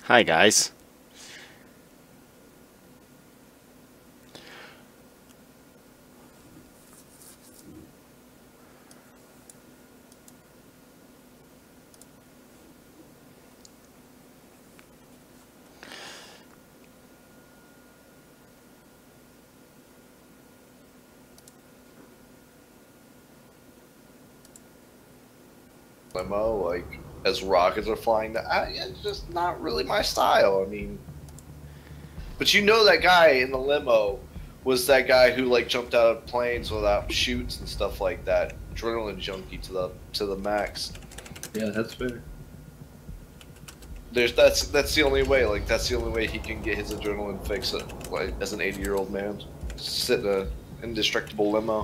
Hi, guys. Limo, like, as rockets are flying, it's just not really my style. I mean, but you know that guy in the limo was that guy who like jumped out of planes without chutes and stuff like that. Adrenaline junkie to the max. Yeah, that's fair. That's the only way. Like that's the only way he can get his adrenaline fix. Like as an 80-year-old man, sit in a indestructible limo.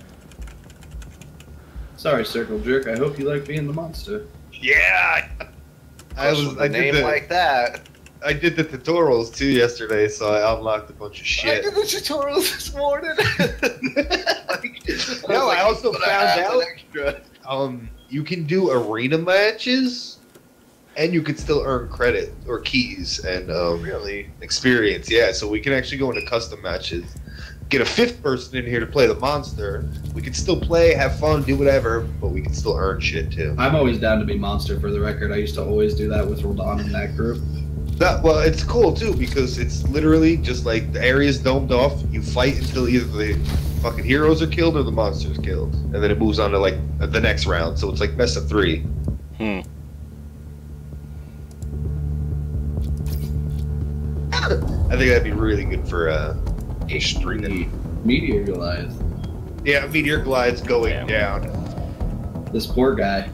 Sorry, Circle Jerk. I hope you like being the monster. Yeah, I name like that. I did the tutorials too yesterday, so I unlocked a bunch of shit. I did the tutorials this morning. I also found out you can do arena matches, and you can still earn credit or keys and really experience. Yeah, so we can actually go into custom matches. Get a fifth person in here to play the monster. We can still play, have fun, do whatever, but we can still earn shit too. I'm always down to be monster for the record. I used to always do that with Roldan in that group. Well, it's cool too because it's literally just like the area's domed off. You fight until either the fucking heroes are killed or the monster's killed, and then it moves on to like the next round. So it's like best of 3. I think that'd be really good for streaming. Meteor Goliath. Yeah, Meteor Glide's going down. This poor guy.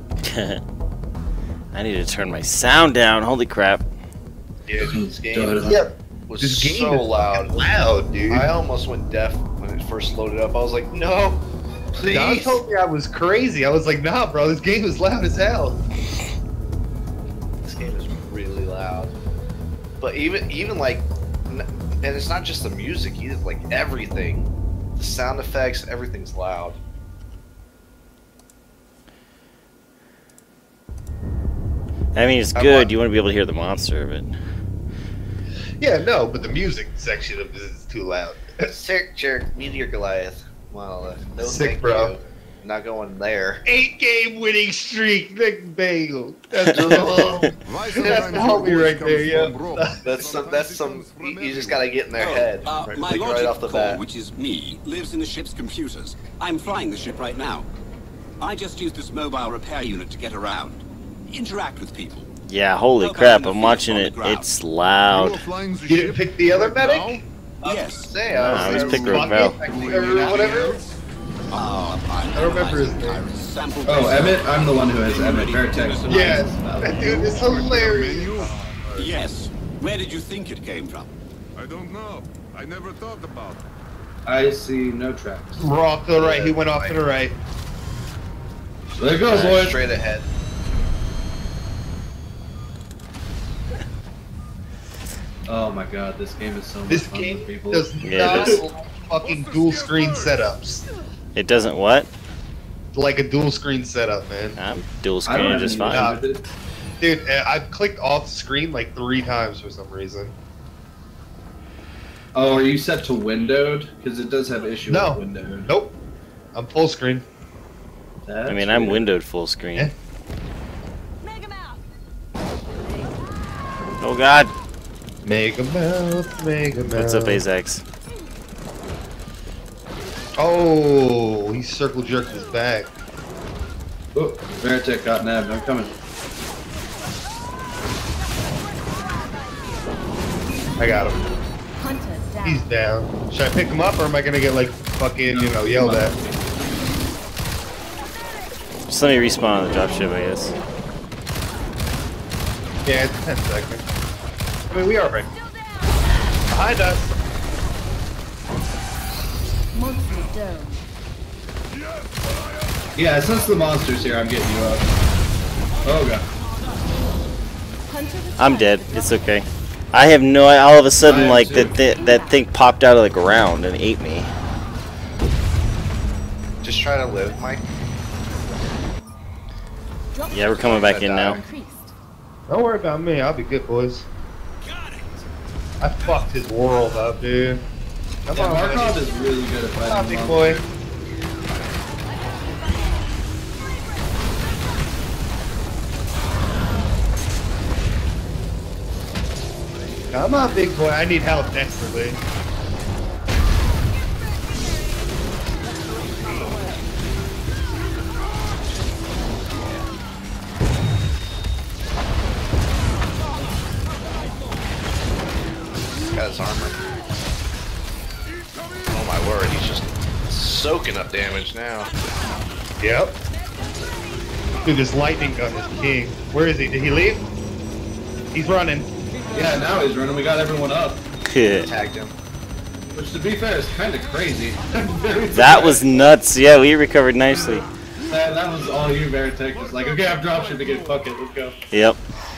I need to turn my sound down. Holy crap. Yeah, this game was this game so is loud. Loud, dude. I almost went deaf when it first loaded up. I was like, no, please. Don told me I was crazy. I was like, nah, bro, this game is loud as hell. This game is really loud. But even like, and it's not just the music either, like everything. The sound effects, everything's loud. I mean, it's good. You want to be able to hear the monster, but... Yeah, no, but the music section of this is too loud. Sick jerk, Meteor Goliath. Well, no Sick, thank bro. you. Not going there. 8-game winning streak, Big Bagel. That's the homie right there, yeah. That's some. You just gotta get in their head. My like right off the bat. which is me, lives in the ship's computers. I'm flying the ship right now. I just used this mobile repair unit to get around, interact with people. Yeah, holy crap! I'm watching it. It's loud. You didn't pick the other medic? Yes. I was picking Ravel. Or whatever. I don't remember his name. Oh, Emmett? I'm the one who has Emmett. Veritech. Yeah, that dude is hilarious. Yes. Where did you think it came from? I don't know. I never thought about it. I see no tracks. We're off to the right. He went off to the right. There you go, boys. Straight ahead. Oh my god, this game is so much This fun game with people. does not fucking dual screen setups. It doesn't what? Like a dual screen setup, man. I'm dual I don't screen have just any fine. issue with it. Dude, I've clicked off screen like 3 times for some reason. Oh, are you set to windowed? Because it does have issue No. with windowed. Nope. I'm full screen. I mean, I'm windowed full screen. Yeah. Oh god! Mega Mouth, Mega Mouth. What's up, Azax? Oh, he circle jerked his back. Oh, Veritech got nabbed. I'm coming. I got him. He's down. Should I pick him up or am I gonna get like fucking, you know, yelled at? Just let me respawn on the dropship, I guess. Yeah, it's 10 seconds. I mean, we are right. Behind us. Yeah, since the monster's here, I'm getting you up. Oh god. I'm dead. It's okay. I have no. All of a sudden, like that thing popped out of the ground and ate me. Just try to live, Mike. Yeah, we're coming back in now. Don't worry about me. I'll be good, boys. I fucked his world up, dude. Come on, Markov buddy. is really good at Come on, fighting big monsters. boy. Come on, big boy. I need help desperately. Got his armor. Oh my word, he's just soaking up damage now. Yep. Dude, this lightning gun is king. Where is he? Did he leave? He's running. Yeah, now he's running. We got everyone up. Tagged him. Which, to be fair, is kind of crazy. Very That was nuts. Yeah, we recovered nicely. that was all you, Veritech. Just like, okay, I'm dropshipping it. Fuck it, let's go. Yep.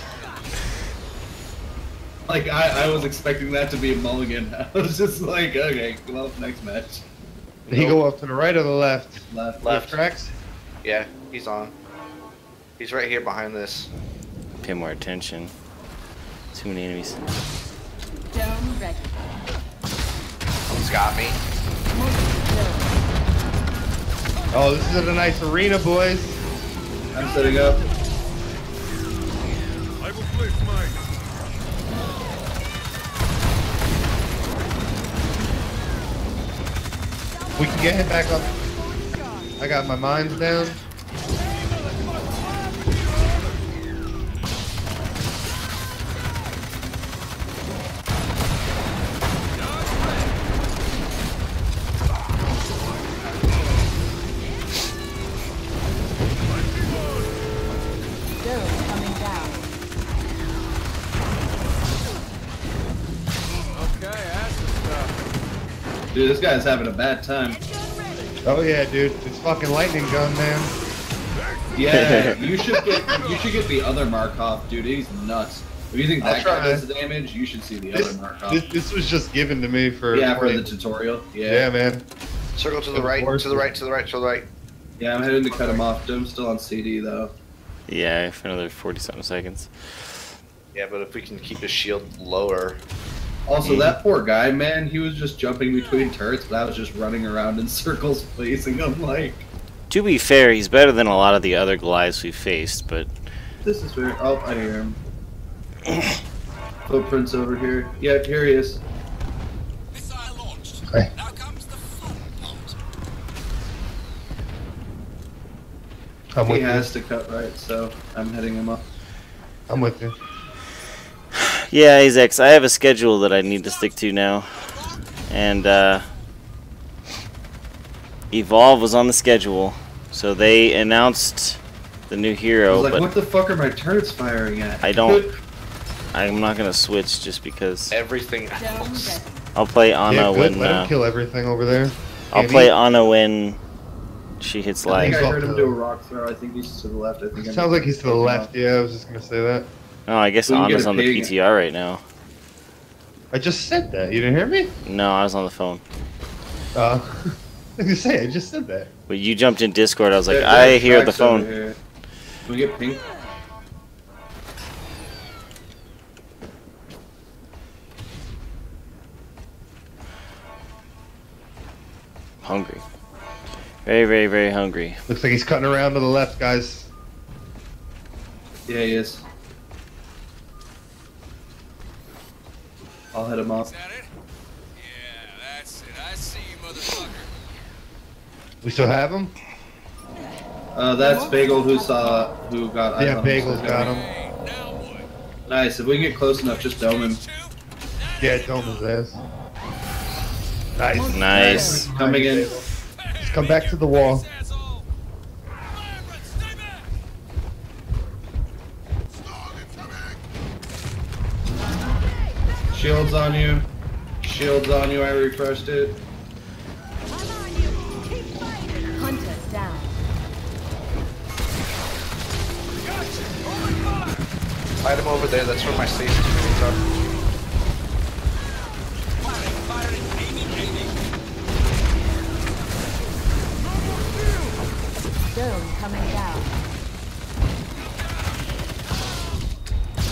Like, I was expecting that to be a mulligan. I was just like, okay, well, next match. Did he go up to the right or the left? Left. Left. Tracks? Yeah, he's on. He's right here behind this. Pay more attention. Too many enemies. Dome ready. He's got me. Oh, this is a nice arena, boys. I'm setting up. I will place mine. We can get him back up. I got my mines down. Dome coming down. Dude, this guy's having a bad time. Oh yeah, dude. It's fucking lightning gun, man. Yeah, you should get the other Markov, dude. He's nuts. If you think I'll that guy try. does the damage, you should see the other Markov. This was just given to me for Yeah, for the tutorial. Yeah, man. Circle to the right, to the right, to the right, to the right. Yeah, I'm heading to cut him off. I'm still on CD though. Yeah, for another 40-something seconds. Yeah, but if we can keep his shield lower. Also, that poor guy, man, he was just jumping between turrets, but I was just running around in circles, placing him like. To be fair, he's better than a lot of the other Goliaths we've faced, but This is fair. Oh, I hear him. Footprints over here. Yeah, here he is. Missile launched. Okay. Now comes the fun part. I'm He with has to cut right, so I'm heading him up. you. I'm with you. yeah, Azex, I have a schedule that I need to stick to now. And Evolve was on the schedule, so they announced the new I hero, was like, but what the fuck are my turrets firing at? I'm not gonna switch just because Everything Dome else. ready. I'll play Anna Yeah, good. when Let him kill everything over there. I'll Can't play eat. Anna when she hits I think live. I heard him do a rock throw. I think he's to the left. I think I'm Sounds like he's to the left. Yeah, I was just gonna say that. Oh, I guess We can get Anna's a on the pig. PTR right now. I just said that. You didn't hear me? No, I was on the phone. I was gonna say I just said that. But you jumped in Discord. I was like, There- I there's hear the tracks over phone. here. Can we get pink? Hungry. Very, very, very hungry. Looks like he's cutting around to the left, guys. Yeah, he is. I'll hit him off. Is that it? Yeah, that's it. I see you, motherfucker. We still have him? That's Bagel who got. Yeah, Bagel's got him. Hey, now what? Nice. If we can get close enough, just dome him. Yeah, dome his ass. Nice. Nice. Coming in. Just come back to the wall. Asshole. Stay back. Shields on you. Shields on you. I refreshed it. Hunter down. Fight him over there. That's where my stasis units are. Firing, aiming. Dome coming down.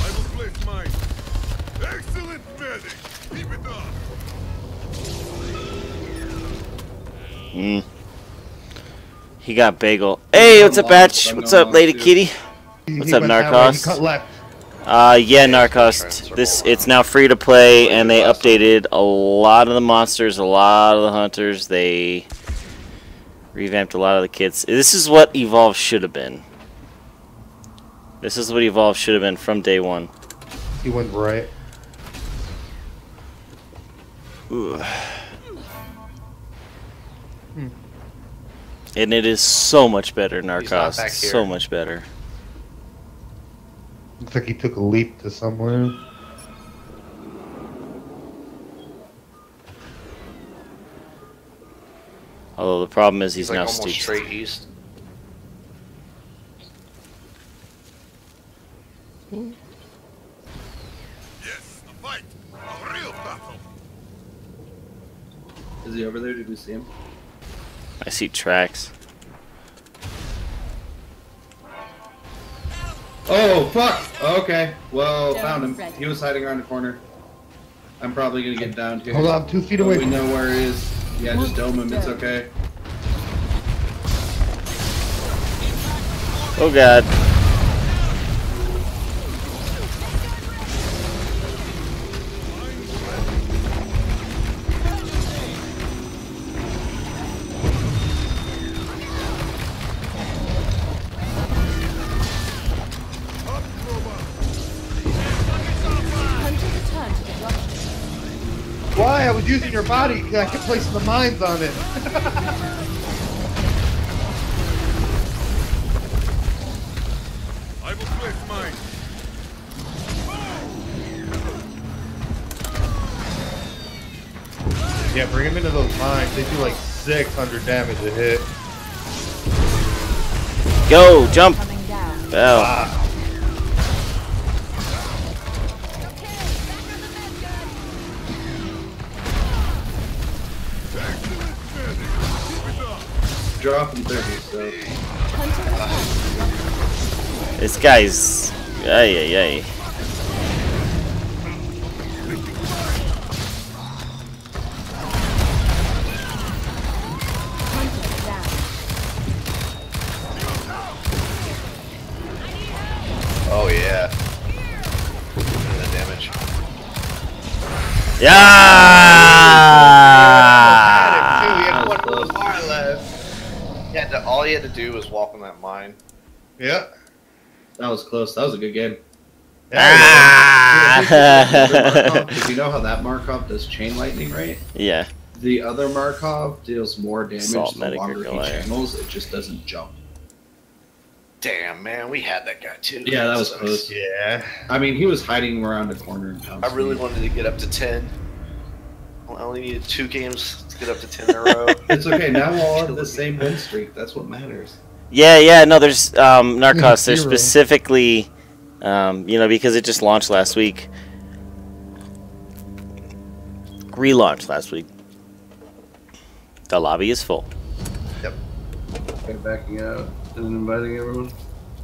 Excellent medic. Keep it up. He got bagel. Hey, what's up, Batch? What's up, Lady Kitty? What's up, Narcos? Cut left. Yeah, Narcos. It's now free to play, and they updated a lot of the monsters, a lot of the hunters. They revamped a lot of the kits. This is what Evolve should have been. This is what Evolve should have been from day one. He went right. Ooh. And it is so much better, Narcos. So much better. Looks like he took a leap to somewhere. Although the problem is he's like now almost steeped. straight east. Yes, a fight. A real battle. Is he over there? Did we see him? I see tracks. Oh, fuck! Okay, well, found him. He was hiding around the corner. I'm probably gonna get down here. Hold on, 2 feet But away. we know where he is. Yeah, just dome him, it's okay. Oh god. Why? I was using your body. I kept placing the mines on it. I will place mine. Yeah, bring him into those mines. They do like 600 damage a hit. Go, jump. Coming down. Wow. Drop him 30, so. This guy's. Ay, ay, ay. Oh yeah. The damage. Yeah! He had one more bar left. All he had to do was walk on that mine. Yeah. That was close. That was a good game. Ah! If you know how that Markov does chain lightning, right? Yeah. The other Markov deals more damage Salt the medic or longer he Goliath. channels. It just doesn't jump. Damn, man, we had that guy too. Yeah, that was close. Yeah. I mean, he was hiding around the corner and pounced. I really wanted to get up to 10. I only needed 2 games to get up to 10 in a row. It's okay. Now we'll all have the same win streak. That's what matters. Yeah, no, there's Narcos. There's 0. specifically, because it just launched last week. Relaunched last week. The lobby is full. Yep. Okay, backing out and inviting everyone.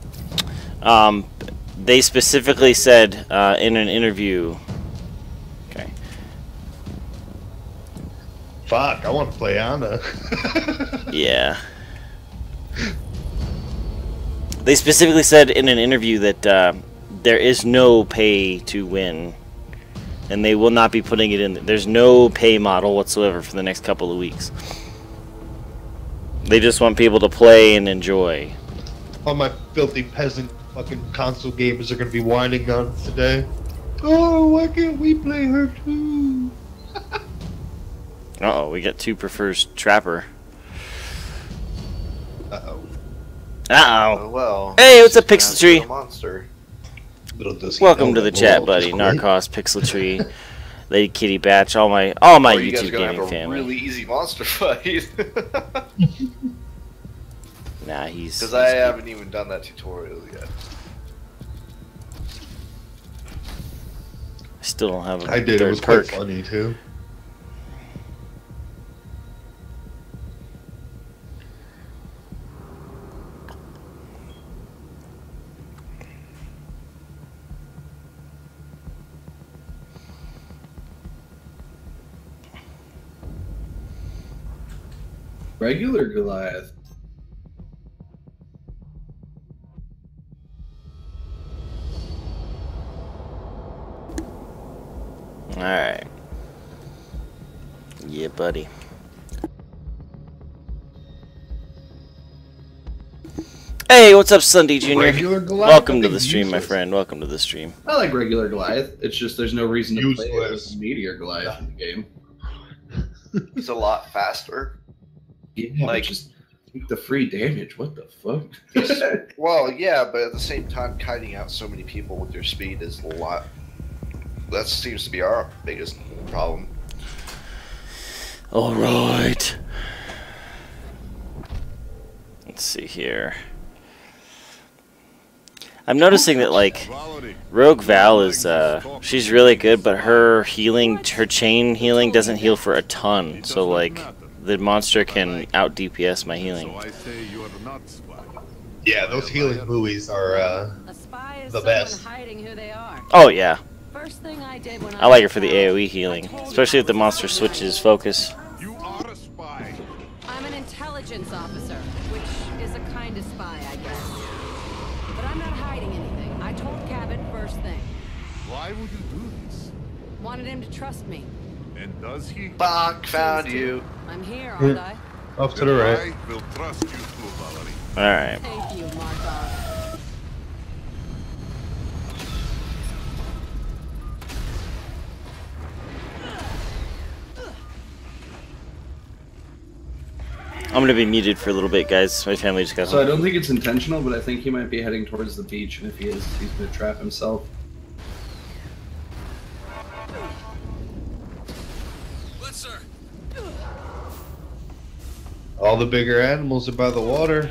They specifically said in an interview. Okay. Fuck, I want to play Ana. Yeah. They specifically said in an interview that there is no pay to win, and they will not be putting it in. There's no pay model whatsoever for the next couple of weeks. They just want people to play and enjoy. All my filthy peasant fucking console gamers are gonna be whining on us today. Oh, why can't we play her too? Uh-oh, we got 2 prefers Trapper. Uh-oh. Uh-oh. Oh, well. Hey, what's up, Just Pixel Tree? a monster. Little does he Welcome know to the that chat, world buddy. is great. Narcos, Pixel Tree, Lady Kitty Batch, all my Or you guys YouTube are gonna gaming have a family. really easy monster fight. Nah, he's... Because I haven't even done that tutorial yet. I still don't have a I did. It third was quite perk. funny too. Regular Goliath. Alright. Yeah, buddy. Hey, what's up, Sunday Jr.? Regular Goliath? Welcome to I the think stream, my useless. friend. Welcome to the stream. I like regular Goliath. It's just there's no reason to play it Useless. with Meteor Goliath in the game. He's a lot faster. Yeah, Like- just take the free damage. What the fuck? Well, yeah, but at the same time, kiting out so many people with your speed is a lot. That seems to be our biggest problem. Alright. Let's see here. I'm noticing that, like, Rogue Val is, she's really good, but her healing, her chain healing doesn't heal for a ton. So, like, the monster can out DPS my healing. So I say you are not spy. Yeah, those healing buoys are A spy is the someone best. hiding who they are. Oh, yeah. First thing I did when I like it for the AoE healing, especially if the monster switches focus. You are a spy. I'm an intelligence officer, which is a kind of spy, I guess. But I'm not hiding anything. I told Cabot first thing. Why would you do this? Wanted him to trust me. And does he? Bach found you. I'm here, aren't I? off to the right. I will trust you too, Valerie. Alright. Thank you, Markov. I'm gonna be muted for a little bit, guys. My family just got So I home. don't think it's intentional, but I think he might be heading towards the beach, and if he is, he's gonna trap himself. All the bigger animals are by the water.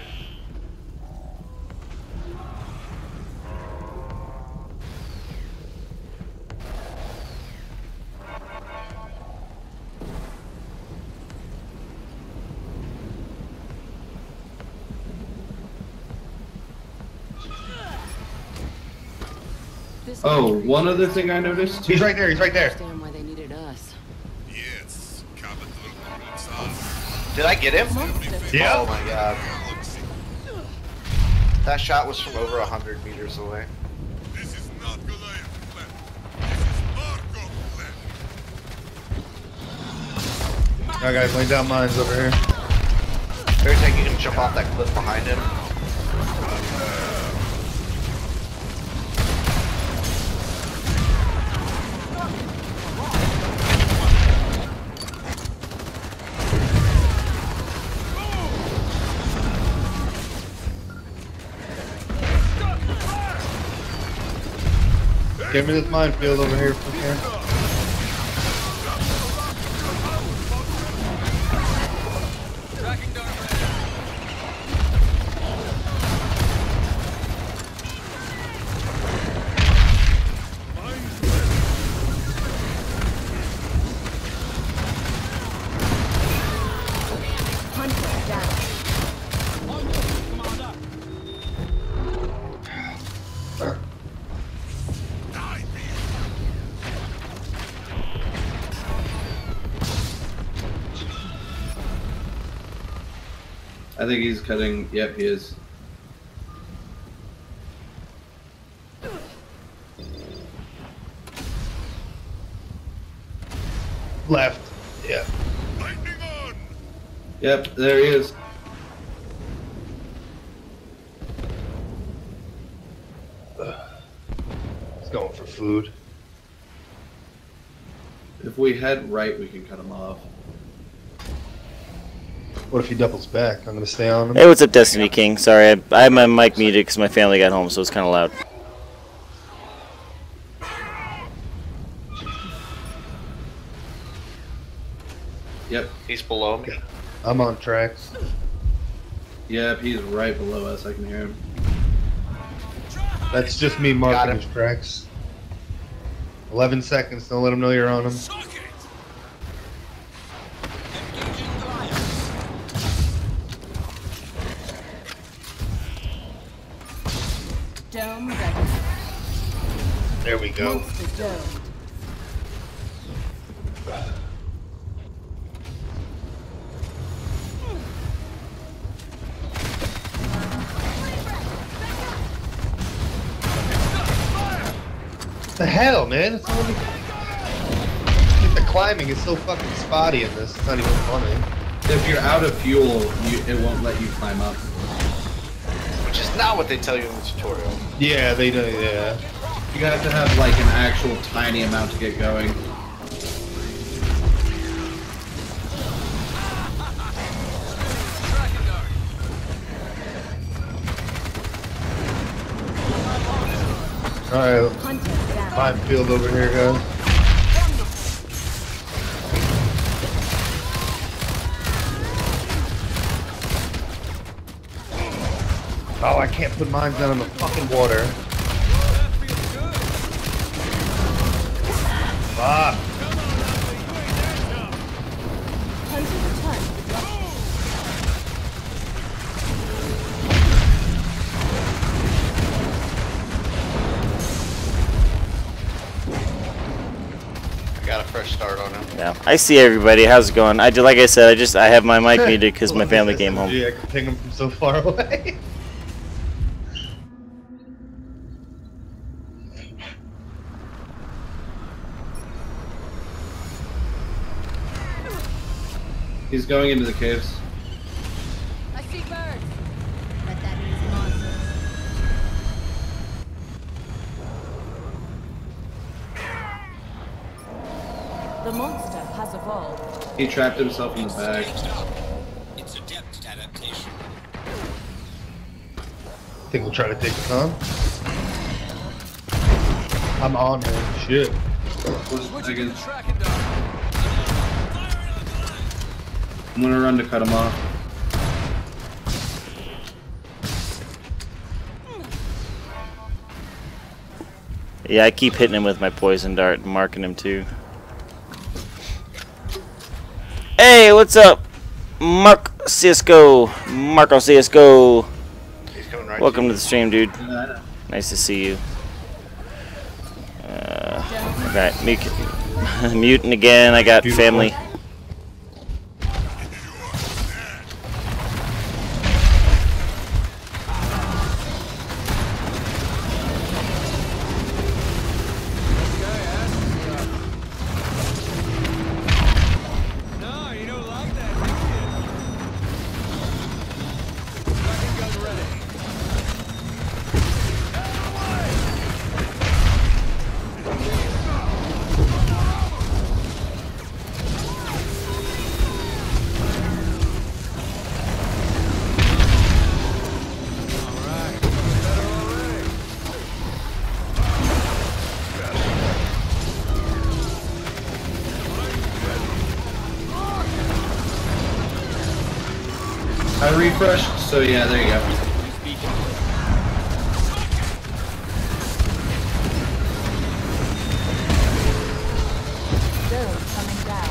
This Oh, country one other thing I noticed. He's right there. He's right there. understand why they needed us. Yes, Cabot will convince us. Did I get him? Yeah. Oh my god. That shot was from over 100 meters away. This is not Goliath plan. This is Markov plan. Alright, guys, laying down mines over here. Veritech, you can jump off that cliff behind him. Give me this minefield over here if we can. Hunter down. Die, be I think he's cutting. Yep, he is. Left. Yeah. lightning on. Yep, there he is. He's going for food. If we head right, we can cut him off. What if he doubles back? I'm gonna stay on him. Hey, what's up, Destiny King? Sorry, I had my mic muted because my family got home, so it's kind of loud. Yep, He's below me. I'm on tracks. yep, he's right below us. I can hear him. That's just me Got marking him. his tracks. 11 seconds. Don't let him know you're on him. Dome ready. There we go. Monster dome. the hell, man? It's only... The climbing is so fucking spotty in this. It's not even funny. If you're out of fuel, it won't let you climb up. Which is not what they tell you in the tutorial. Yeah, they do. Yeah. You have to have like an actual tiny amount to get going. Alright, Hunter down. climb field over here, guys. Oh, I can't put mines down in the fucking water. Fuck. Hunter returned. I got a fresh start on him. Yeah, I see everybody. How's it going? I do, like I said, I have my mic muted because my family came home. Yeah, I can ping him from so far away. He's going into the caves. I see birds. But that means monsters. The monster has evolved. He trapped himself in the bag. It's adept at adaptation. Think we'll try to take this on? I'm on him. Shit. Seconds. I'm gonna run to cut him off. Yeah, I keep hitting him with my poison dart and marking him too. Hey, what's up? Marco CSGO. He's coming right Welcome to to the stream, dude. Yeah, I know. Nice to see you. Okay, muting again. I got Beautiful. family. I refreshed, so yeah, there you go. Dome coming down.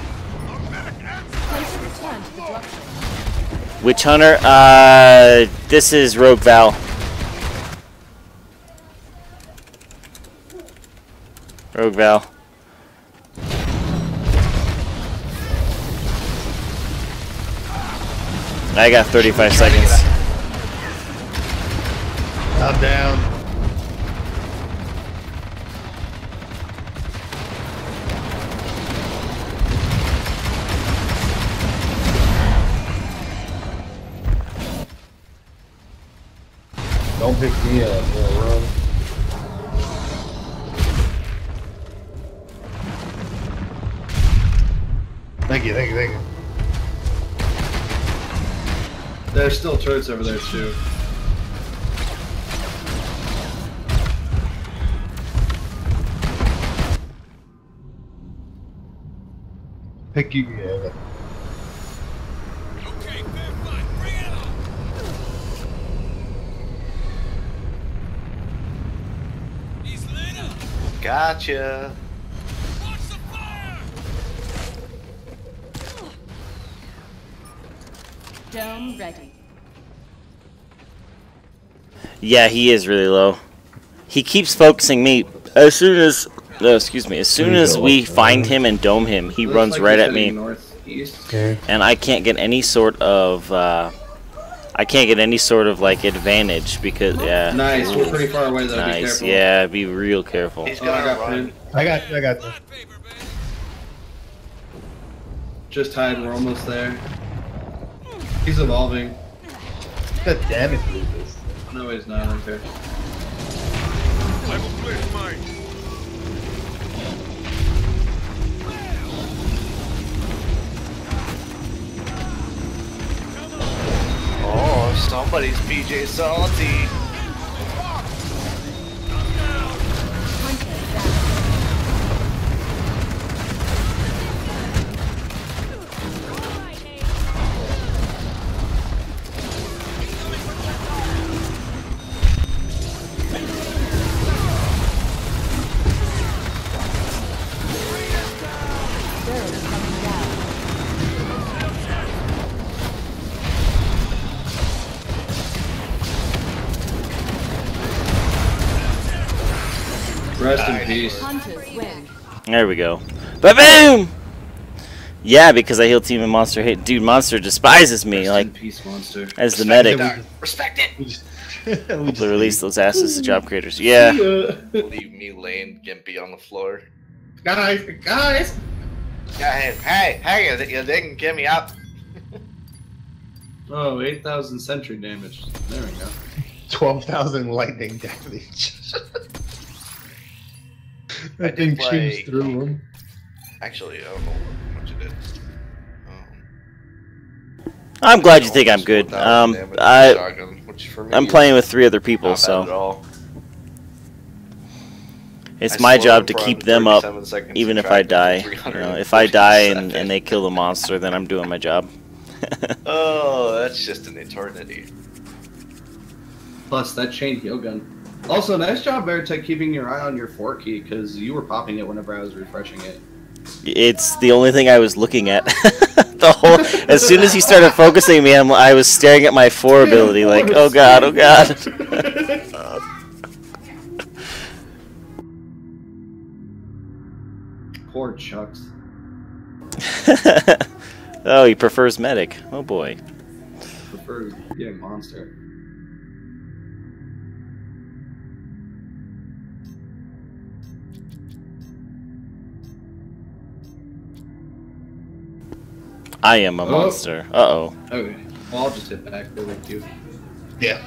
Hunter returned to the dropship. Witch Hunter? This is Rogue Val. Rogue Val. I got 35 seconds. I'm down. Don't pick me up, yeah, run. Thank you, thank you, thank you. There's still turrets over there too. Pick you, yeah. Okay, fair fight. Bring it on. He's lit up. Gotcha. Watch the fire. Dome ready. Yeah, he is really low. He keeps focusing me. As soon as, excuse me, as soon as we find him and dome him, he Looks runs like right he's at me. heading northeast. Okay. And I can't get any sort of, I I can't get any sort of like advantage because Nice, we're pretty far away though. Be Nice, careful. yeah, be real careful. He's I gonna got run. pinned. I got you. Just hide, we're almost there. He's evolving. The damage is this. No, he's not. Okay. I will place mine. Oh, somebody's PJ salty. Rest in peace. Hunters win. There we go. Ba-boom! Yeah, because I heal team and monster hate. Dude, monster despises me, Rest like, in peace, monster. as the medic. Respect it. Hopefully release those asses to job creators. Yeah. Leave me laying gimpy on the floor. Guys! Yeah, hey, you didn't get me up. Oh, 8,000 sentry damage. There we go. 12,000 lightning damage. I That thing did play- chews through him. Actually, I don't know how much it did. I'm glad you think I'm good. I'm playing with 3 other people, so it's my job to keep them up, even if I die. You know, if I die and they kill the monster, then I'm doing my job. Oh, that's just an eternity. Plus, that chain heal gun. Also, nice job, Veritech, keeping your eye on your 4 key, because you were popping it whenever I was refreshing it. It's the only thing I was looking at. As soon as he started focusing me, I was staring at my 4 ability, like, oh god, oh god. Poor Chucks. Oh, he prefers medic. Oh boy. Prefer getting monster. I am a monster. Uh-oh. Okay. Well, I'll just hit back there with you. Yeah.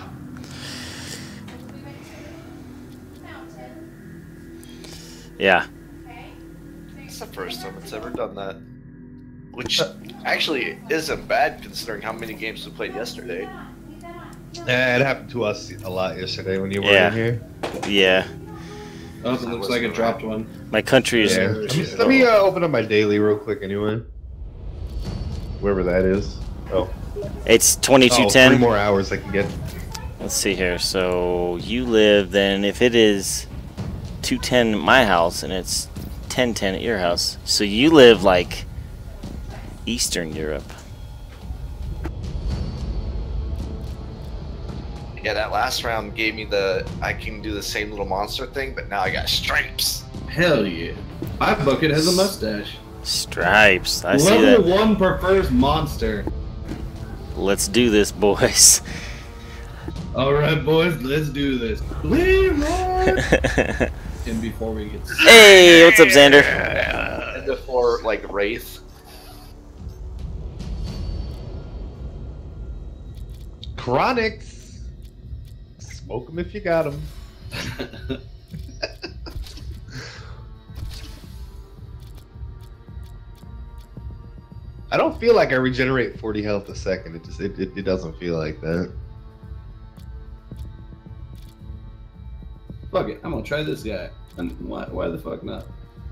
Yeah. It's the first time it's ever done that. Which actually isn't bad considering how many games we played yesterday. Yeah, it happened to us a lot yesterday when you were Yeah. in here. Yeah. Oh, it looks like it dropped one. My country is... Yeah. Let me open up my daily real quick anyway. Wherever that is. Oh. It's Oh, 2210. 3 more hours I can get. Let's see here. So you live then, if it is 210 at my house and it's 1010 at your house, so you live like Eastern Europe. Yeah, that last round gave me I can do the same little monster thing, but now I got stripes. Hell yeah. My bucket has a mustache. Stripes. I see Level that. 1 prefers monster. Let's do this, boys. Alright, boys, let's do this. Leroy! And before we get Hey, what's up, Xander? And before, like, Wraith. Chronics. Smoke them if you got them. I don't feel like I regenerate 40 health a second. It doesn't feel like that. Fuck it, I'm gonna try this guy. And why the fuck not?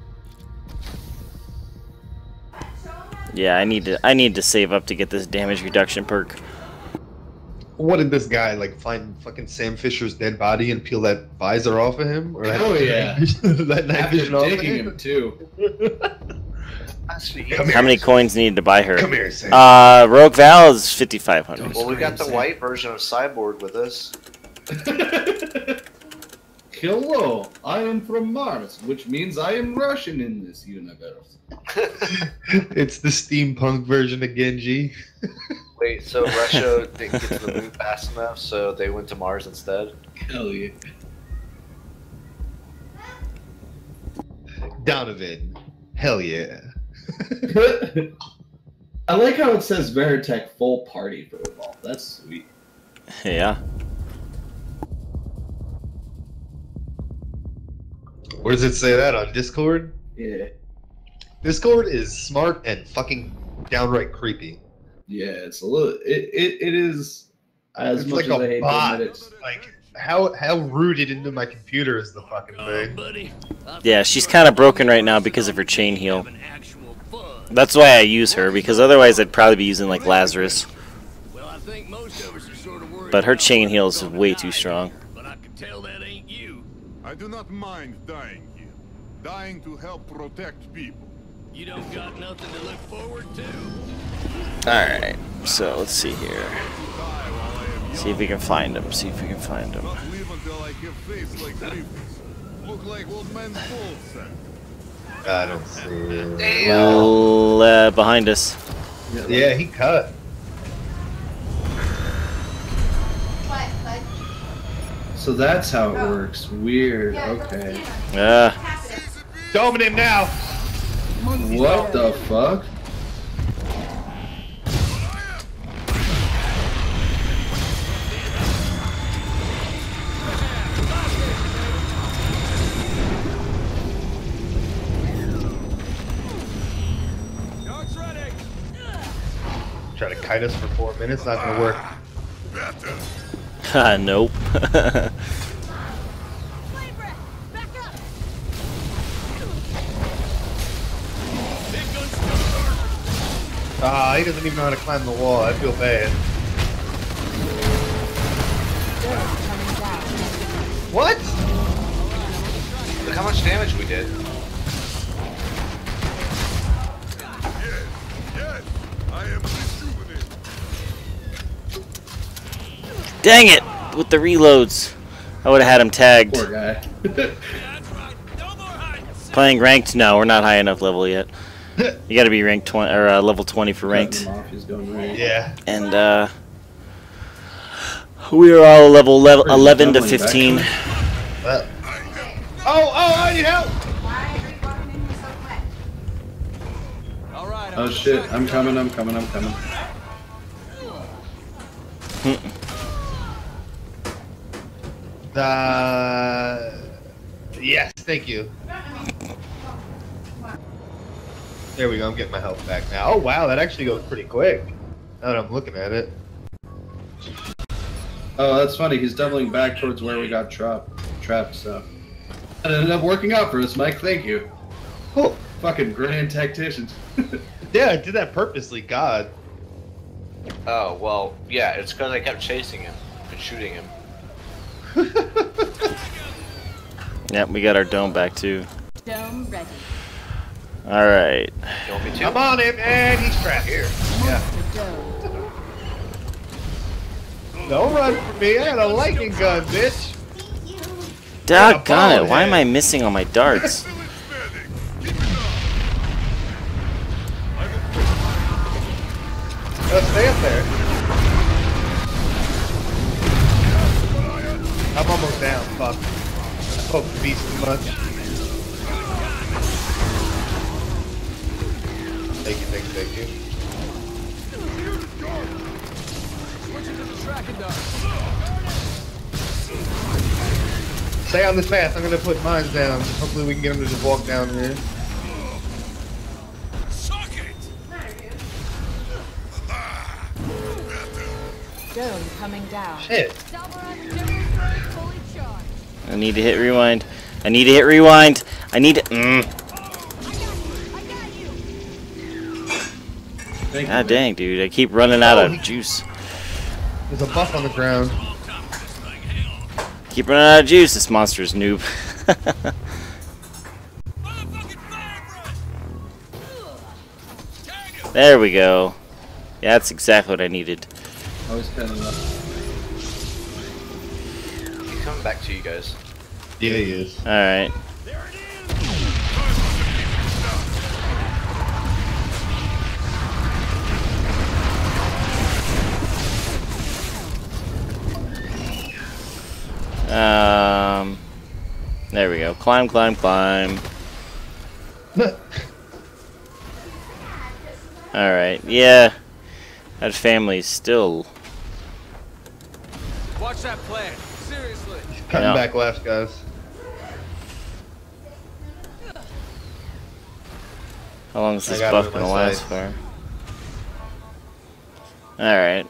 Yeah, I need to save up to get this damage reduction perk. What did this guy like find fucking Sam Fisher's dead body and peel that visor off of him? Or Oh yeah. that night After vision off of digging him? him too. How many coins needed to buy her? Come here, Sam. Rogue Val is 5,500. Well, we got the white version of Cyborg with us. Hello, I am from Mars, which means I am Russian in this universe. It's the steampunk version of Genji. Wait, so Russia didn't get to the moon fast enough, so they went to Mars instead? Hell yeah. Donovan. Hell yeah. I like how it says Veritech full party for Evolve. That's sweet. Yeah. Where does it say that on Discord? Yeah. Discord is smart and fucking downright creepy. Yeah, it's a little. It is as It's much like as I a hate to bot. admit it. Like how rooted into my computer is the fucking thing? Yeah, she's kind of broken right now because of her chain heal. That's why I use her, because otherwise I'd probably be using like Lazarus. But her chain heal is way too strong. But I can tell that ain't you. I do not mind dying here. Dying to help protect people. You don't got nothing to look forward to. Alright, so let's see here. See if we can find him. See if we can find him. Not live until I have face like Griffiths. Look like old man Paul said. I don't see it. Well, behind us. Yeah, he cut. So that's how it works. Weird. Okay. Doming him now. What the fuck? Try to kite us for 4 minutes, not gonna work. Nope. He doesn't even know how to climb the wall. I feel bad. What? Look how much damage we did. Yes, I am rejuvenated. Dang it! With the reloads. I would have had him tagged. Poor guy. Playing ranked? No, we're not high enough level yet. You gotta be ranked 20 or level 20 for ranked. He's going right. Yeah. And we are all level 11 to 15. I need help! Oh shit, I'm coming. Yes, thank you. There we go, I'm getting my health back now. Oh wow, that actually goes pretty quick. Now that I'm looking at it. Oh, that's funny. He's doubling back towards where we got trapped, so. It ended up working out for us, Mike. Thank you. Cool. Fucking grand tacticians. Yeah, I did that purposely, God. Oh, well, yeah, it's because I kept chasing him and shooting him. Yep, we got our dome back too. Dome ready. Alright. You want me to? I'm on him, and he's trapped here. Yeah. Dome. Don't run from me, I got a lightning gun, bitch. Doggone it, why am I missing all my darts? Stay up there. I'm almost down, fuck. I poked the beast too much. Thank you. Stay on this path, I'm gonna put mines down. Hopefully we can get him to just walk down here. Dome coming down. Shit. I need to hit rewind. I need to hit rewind. I need to. God dang, dude. I keep running out of juice. There's a buff on the ground. Keep running out of juice. This monster's noob. There we go. Yeah, that's exactly what I needed. Always kind of He's coming back to you guys. Yeah, he is. Alright. Climb, climb, climb. Alright, yeah. That family's still... Watch that plant. Seriously. Cutting Yeah. back left, guys. How long is I this got it buff on my gonna last side. for? Alright.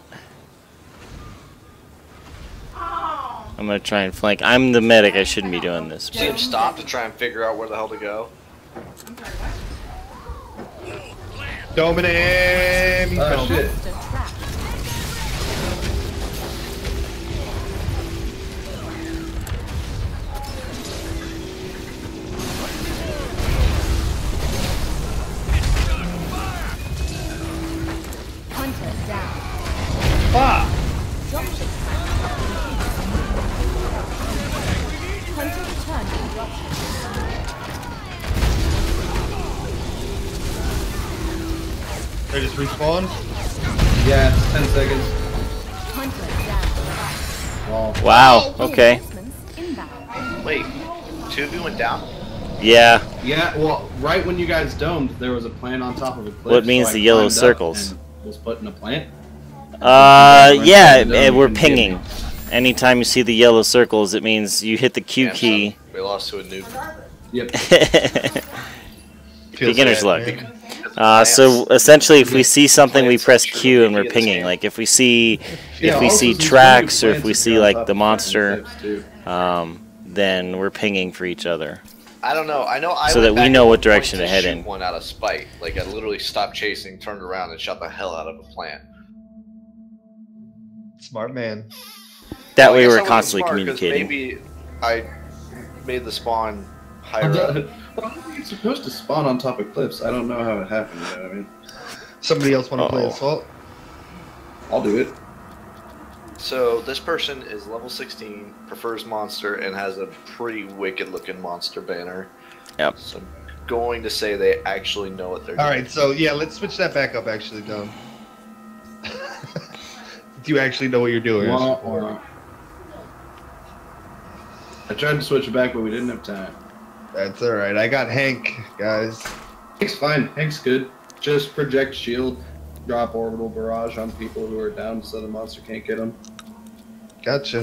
I'm gonna try and flank. I'm the medic, I shouldn't be doing this. See him stop to try and figure out where the hell to go. Dominate! Oh shit. Monster trapped. Hunter down. Ah! Dropship. Hunter returned to dropship. They just respawn? Yeah, it's 10 seconds. Hunter down. Well, Wow, okay. Reinforcements inbound. Wait, two of you went down? Yeah. yeah, well, right when you guys domed, there was a plant on top of a cliff. What means so I the yellow climbed up circles? and was put in a plant. Yeah, You we're can get pinging. me. Anytime you see the yellow circles, it means you hit the Q Damn, key. son. We lost to a nuke. Yep. Feels Beginner's bad, luck. man. So essentially, if we see something, we press Q and we're pinging. Like if we see, Yeah, if we also see since tracks or if plants we are see on like top the of monster, types, too. then we're pinging for each other. I don't know. I know I So went that we back know at what one point direction to head shoot in. one out of spite. Like I literally stopped chasing, turned around, and shot the hell out of a plant. Smart man. That Well, I way guess I we're wasn't constantly smart, 'cause communicating. Maybe I made the spawn higher up. Well, I think it's supposed to spawn on top of cliffs. I don't know how it happened. You know what I mean? Somebody else want to play Uh-oh. Assault? I'll do it. So this person is level 16, prefers monster, and has a pretty wicked looking monster banner. Yep. So I'm going to say they actually know what they're doing. Alright, so yeah, let's switch that back up actually, Dom. Do you actually know what you're doing? Wah, wah. I tried to switch it back, but we didn't have time. That's alright. I got Hank, guys. Hank's fine. Hank's good. Just project shield, drop orbital barrage on people who are down so the monster can't get them. Gotcha.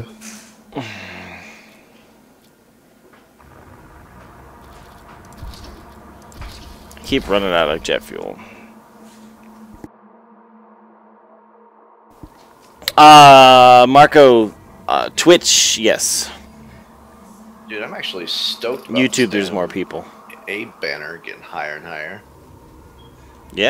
Keep running out of jet fuel. Marco, Twitch, yes. Dude, I'm actually stoked about YouTube, there's this more people. A banner getting higher and higher. Yeah.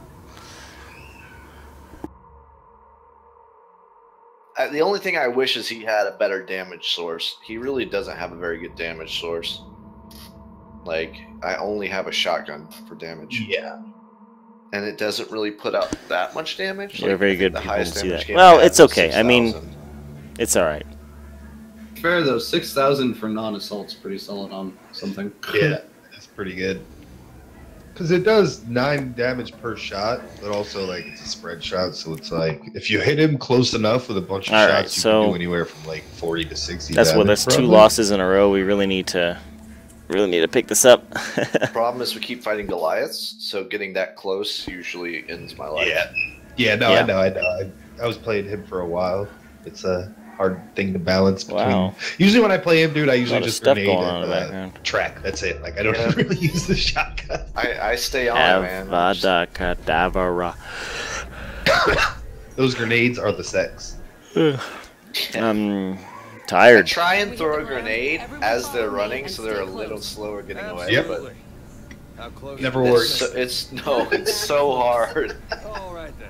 The only thing I wish is he had a better damage source. He really doesn't have a very good damage source. Like, I only have a shotgun for damage. Yeah. And it doesn't really put out that much damage. You're Like, very I think good the people highest to see damage that. game Well, I had it's was okay. I mean, 6,000. it's alright. Fair though, 6,000 for non-assault's pretty solid on something. Yeah, that's pretty good. Because it does 9 damage per shot, but also like it's a spread shot, so it's like if you hit him close enough with a bunch of All right, shots, you so can do anywhere from like 40 to 60. That's what. damage, That's two probably. losses in a row. We really need to pick this up. The problem is we keep fighting Goliaths, so getting that close usually ends my life. Yeah, yeah, no, Yeah. I know. I was playing him for a while. It's a hard thing to balance between. Wow. Usually when I play him, dude, I A usually lot of just stuff grenade going on in the and background. track. That's it. Like I don't Yeah. really use the shotgun. I stay on it, man. I'm just- Avada Kedavra. Those grenades are the sex. I'm I tired. try and throw a grenade as they're running, so they're a little slower getting away. Yep. But How close? Never it's works. so, it's so hard. All right then.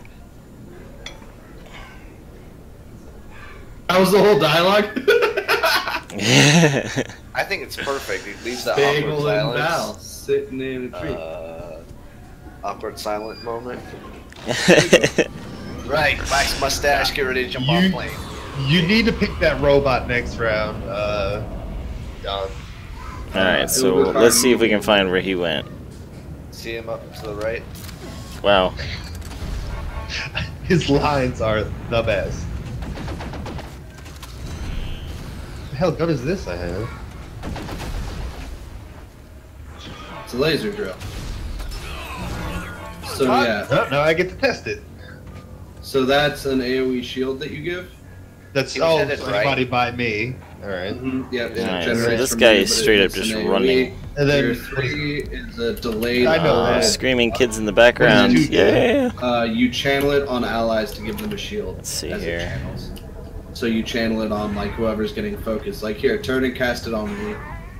That was the whole dialogue? I think it's perfect. It leaves that Bagel awkward and Val silence. sitting in a tree. Awkward silent moment. Right, Mike's mustache, get ready to jump off plane. You need to pick that robot next round. Don. Alright, so let's see if we can find where he went. See him up to the right? Wow. His lines are the best. What the hell gun is this I have? It's a laser drill. So yeah. Oh, now I get to test it. So that's an AoE shield that you give? That's He was oh, headed right. somebody by me. Alright. Yep. it Nice. generates This from guy you, is but straight up it's just an AoE. running. And then Tier 3 is a delayed. I know that. Screaming kids in the background. And Yeah. you channel it on allies to give them a shield. Let's see as here. It channels. So you channel it on like whoever's getting focused. Like here, turn and cast it on me.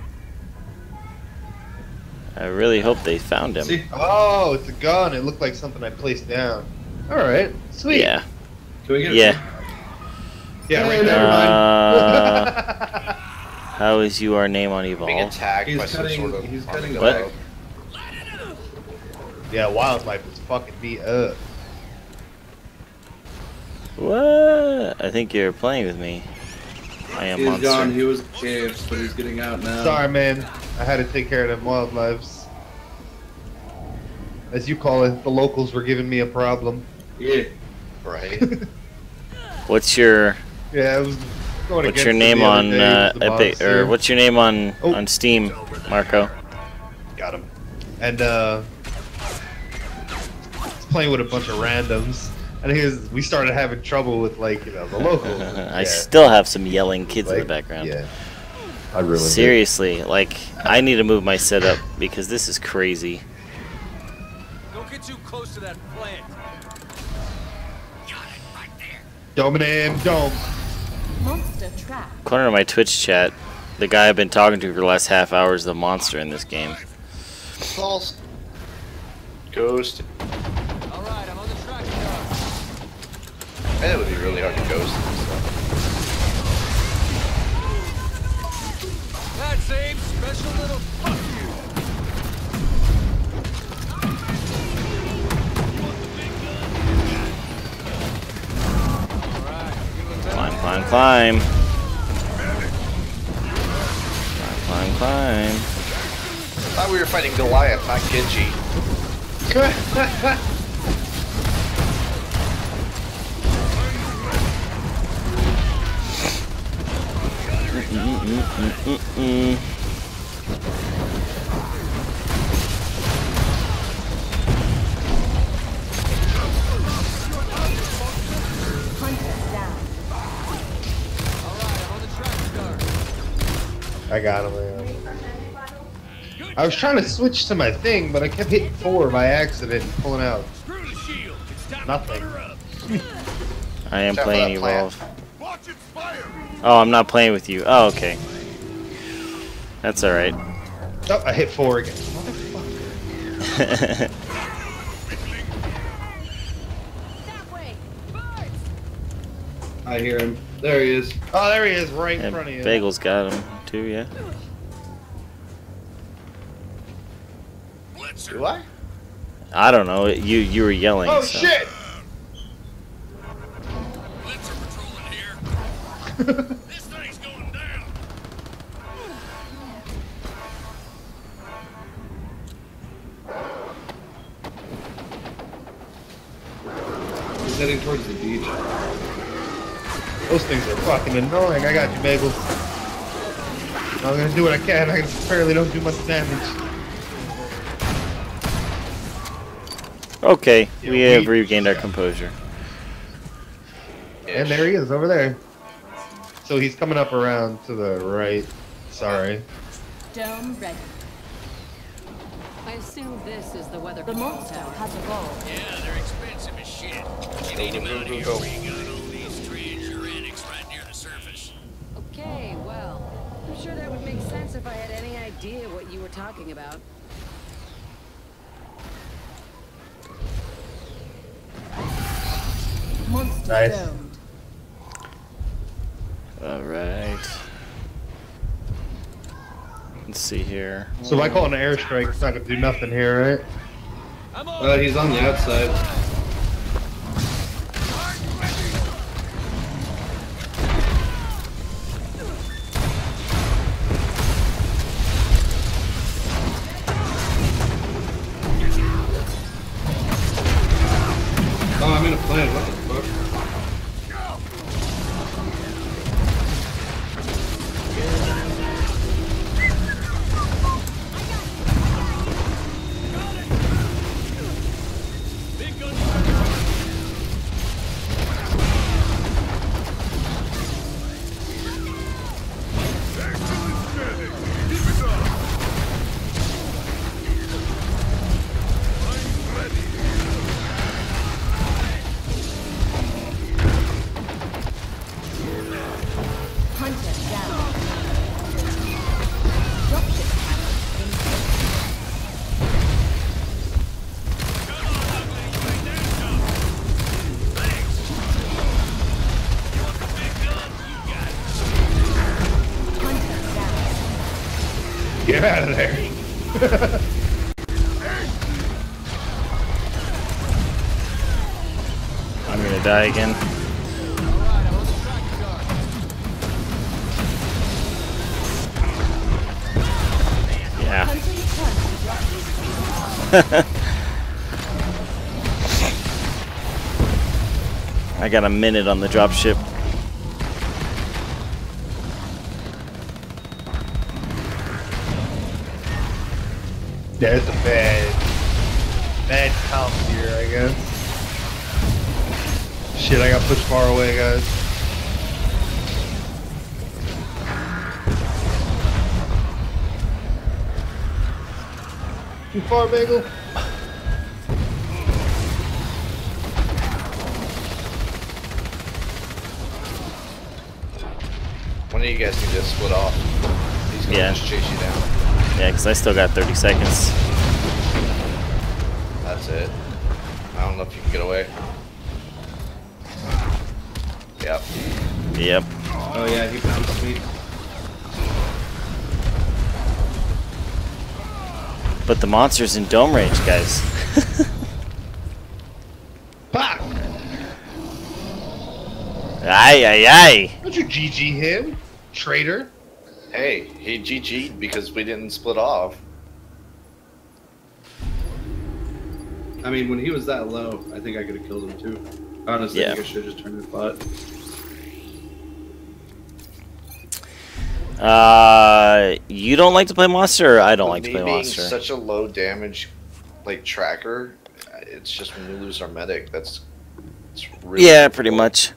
I really hope they found him. See? Oh, it's a gun. It looked like something I placed down. Alright, sweet. Yeah. Can we get Yeah. Yeah, Hey, right there. never mind. How is your name on Being Evolve? attacked He's by some cutting- sort of he's cutting the What? Yeah, wildlife was fucking me up. What? I think you're playing with me. I am He's monster. gone. He was in the cave, but he's getting out now. Sorry, man. I had to take care of them wildlives. As you call it, the locals were giving me a problem. Yeah. right. What's your Yeah, I was going What's against your it name the other on day with the Epic, monster. or what's your name on Oh. Steam, Marco? Got him. And was playing with a bunch of randoms, and we started having trouble with the locals. I still have some yelling kids in the background. Yeah, I ruined Seriously, like I need to move my setup because this is crazy. Don't get too close to that plant. Dominam Dome. Monster trap. According to my Twitch chat, the guy I've been talking to for the last half hour is the monster in this game. False. Ghost. Alright, I'm on the track now. And it would be really hard to ghost this stuff. That's Abe's special little fuck you. Climb, climb. Climb, climb. I thought we were fighting Goliath, not Genji. Hunter down. Alright, I'm on the track star. I got him. Man. I was trying to switch to my thing, but I kept hitting 4 by accident and pulling out Screw the shield. It's time nothing. to up. I am Except for playing that plant. Evolve. Watch it fire! Oh, I'm not playing with you. Oh, okay. That's alright. Oh, I hit 4 again. That way! Birds! I hear him. There he is. Oh, there he is, right in And front of you. Bagel's got him too, yeah. Do I? I don't know. You were yelling. Oh so. shit! Blitzer patrolling here. This thing's going down. He's heading towards the beach. Those things are fucking annoying. I got you, Bagels. I'm gonna do what I can. I apparently don't do much damage. Okay, Yeah, we have we- regained our composure. And there he is, over there. So he's coming up around to the right. Sorry. Dome ready. I assume this is the weather The control monster tower. has evolved. Yeah, they're expensive as shit. You need them out of here where you got all these transuranics right near the surface. Okay, well, I'm sure that would make sense if I had any idea what you were talking about. Monster Nice. domed. Alright. Let's see here. So if I call an airstrike, it's not gonna do nothing here, right? I'm on. He's on the outside. Oh, I'm in a plant. What the fuck? out of there. I'm gonna die again. Yeah. I got a minute on the dropship. That's a bad comp here, I guess. Shit, I got pushed far away, guys. Too far, Bagel? One of you guys need to split off. He's gonna just chase you down. Yeah, because I still got 30 seconds. That's it. I don't know if you can get away. Yep. Yep. Oh yeah, he bounced me. But the monster's in dome range, guys. Fuck! Aye, aye, aye. Don't you GG him, traitor? Hey, he GG'd because we didn't split off. I mean, when he was that low, I think I could have killed him too. Honestly, Yeah. I think I should have just turned and fought. You don't like to play monster, or I don't like to Me play being monster? such a low damage, like tracker, it's just when we lose our medic. It's really Yeah, pretty much.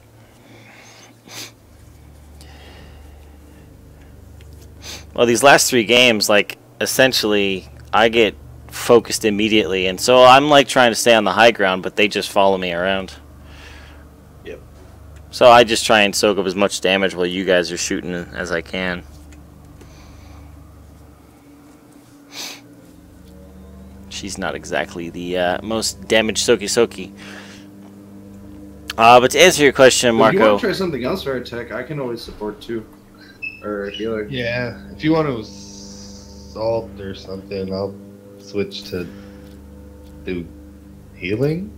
Well, these last 3 games, like, essentially, I get focused immediately, and so I'm, like, trying to stay on the high ground, but they just follow me around. Yep. So I just try and soak up as much damage while you guys are shooting as I can. She's not exactly the most damage soaky. But to answer your question, If you want Marco... to try something else, Veritech, I can always support too. Or healer. Yeah, if you want to assault or something, I'll switch to do healing.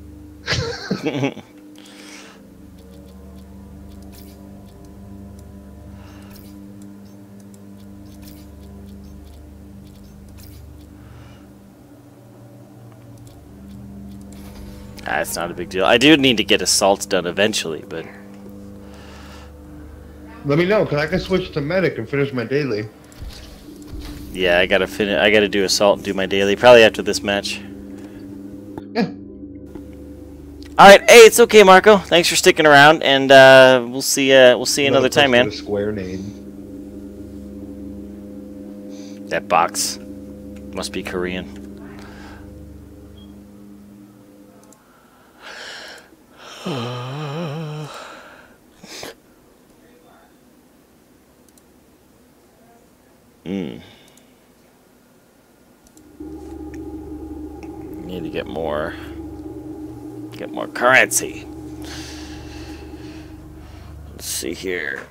It's not a big deal. I do need to get assaults done eventually, but... Let me know, cause I can switch to medic and finish my daily. Yeah, I gotta finish. I gotta do assault and do my daily. Probably after this match. Yeah. All right. Hey, it's okay, Marco. Thanks for sticking around, and we'll see. We'll see you another time, man. A square name. That box must be Korean. Need to get more currency. Let's see here.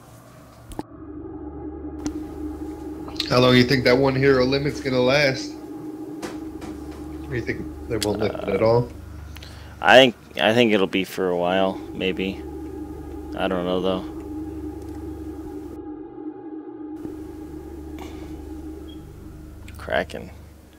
How long do you think that one hero limit's gonna last? Or you think they won't lift it at all? I think it'll be for a while, maybe. I don't know though. Kraken.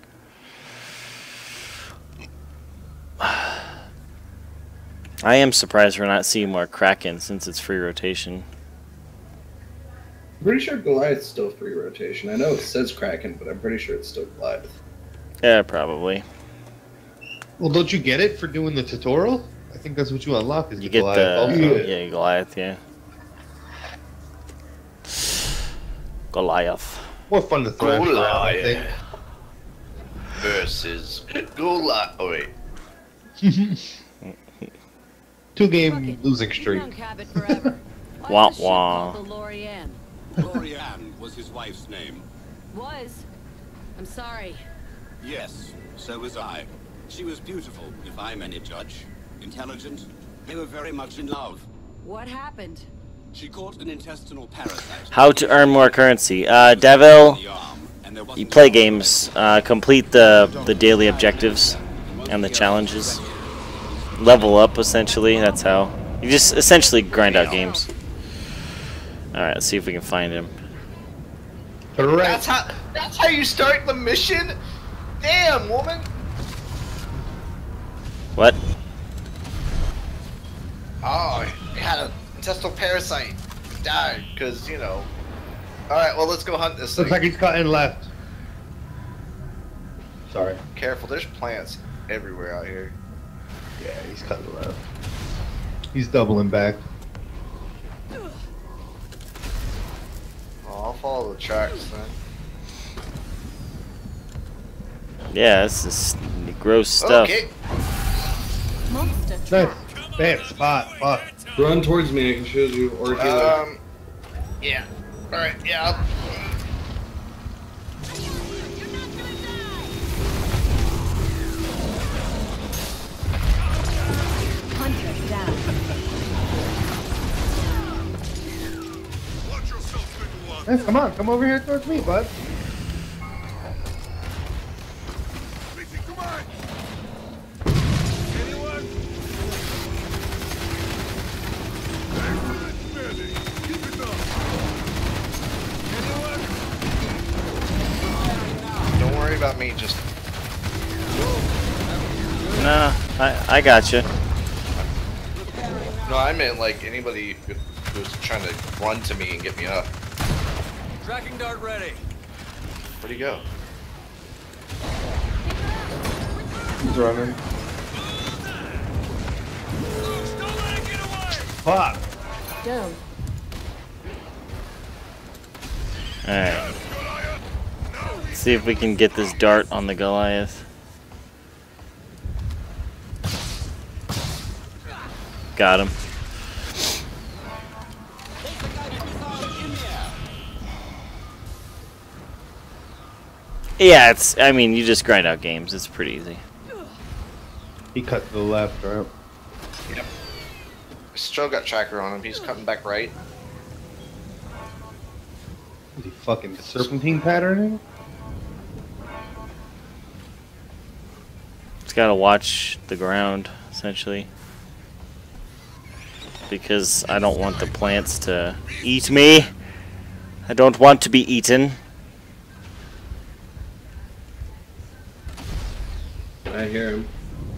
I am surprised we're not seeing more Kraken since it's free rotation. I'm pretty sure Goliath's still free rotation. I know it says Kraken, but I'm pretty sure it's still Goliath. Yeah, probably. Well, don't you get it for doing the tutorial? I think that's what you unlock is You the get Goliath also. yeah, Goliath, yeah. Goliath. More fun to thrash around, I think. Goliath versus Goliath. Oh wait. 2-game losing streak. Known Cabot forever. Why Wah, is the ship wah. called the Lorianne? Lorianne was his wife's name. Was. I'm sorry. Yes, so was I. She was beautiful, if I'm any judge. Intelligent. They were very much in love. What happened? She caught an intestinal parasite. How to earn more currency. Devil, In the arm, and there you wasn't play games, complete the daily objectives and the challenges. Level up, essentially. That's how you just essentially grind out games. All right, let's see if we can find him. That's how you start the mission. Damn, woman. What? Oh, he had an intestinal parasite. He died because, you know. Alright, well, let's go hunt this Looks thing. like he's cutting left. Sorry. Careful, there's plants everywhere out here. Yeah, he's cutting left. He's doubling back. Oh, I'll follow the tracks then. Yeah, this is gross stuff. Okay. Monster Nice. trap. Bad spot. Fuck. Run towards me, I can shield you, or healer. Yeah. Alright, yeah. Hunter down. Watch yourself, little one. Hey, come on, come over here towards me, bud. Anything to mind? Anyone? Excellent, Medic. Keep it up. Anyone? Don't worry about me, just. Nah, I got you. No, I meant like anybody who's trying to run to me and get me up. Tracking dart ready. Where'd he go? He's running. Don't let it get away. Fuck. Dome. Alright. See if we can get this dart on the Goliath. Got him. Yeah, it's. I mean, you just grind out games. It's pretty easy. He cut to the left, right? Yep. Still got tracker on him. He's cutting back right. Is he fucking serpentine patterning? Just gotta watch the ground, essentially. Because I don't want the plants to eat me. I don't want to be eaten. I hear him.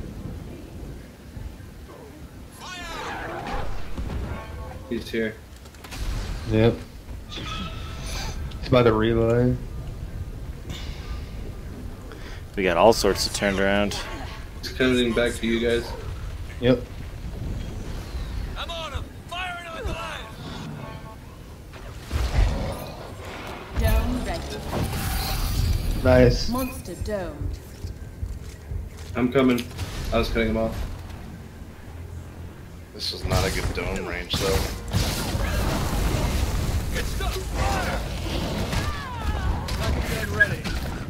He's here. Yep. He's by the relay. We got all sorts of turned around. He's coming back to you guys. Yep. I'm on him. Firing on the line. Dome ready. Nice. Monster domed. I'm coming. I was cutting him off. This is not a good dome range, though. Get stuck. Fire. Tracking dart ready.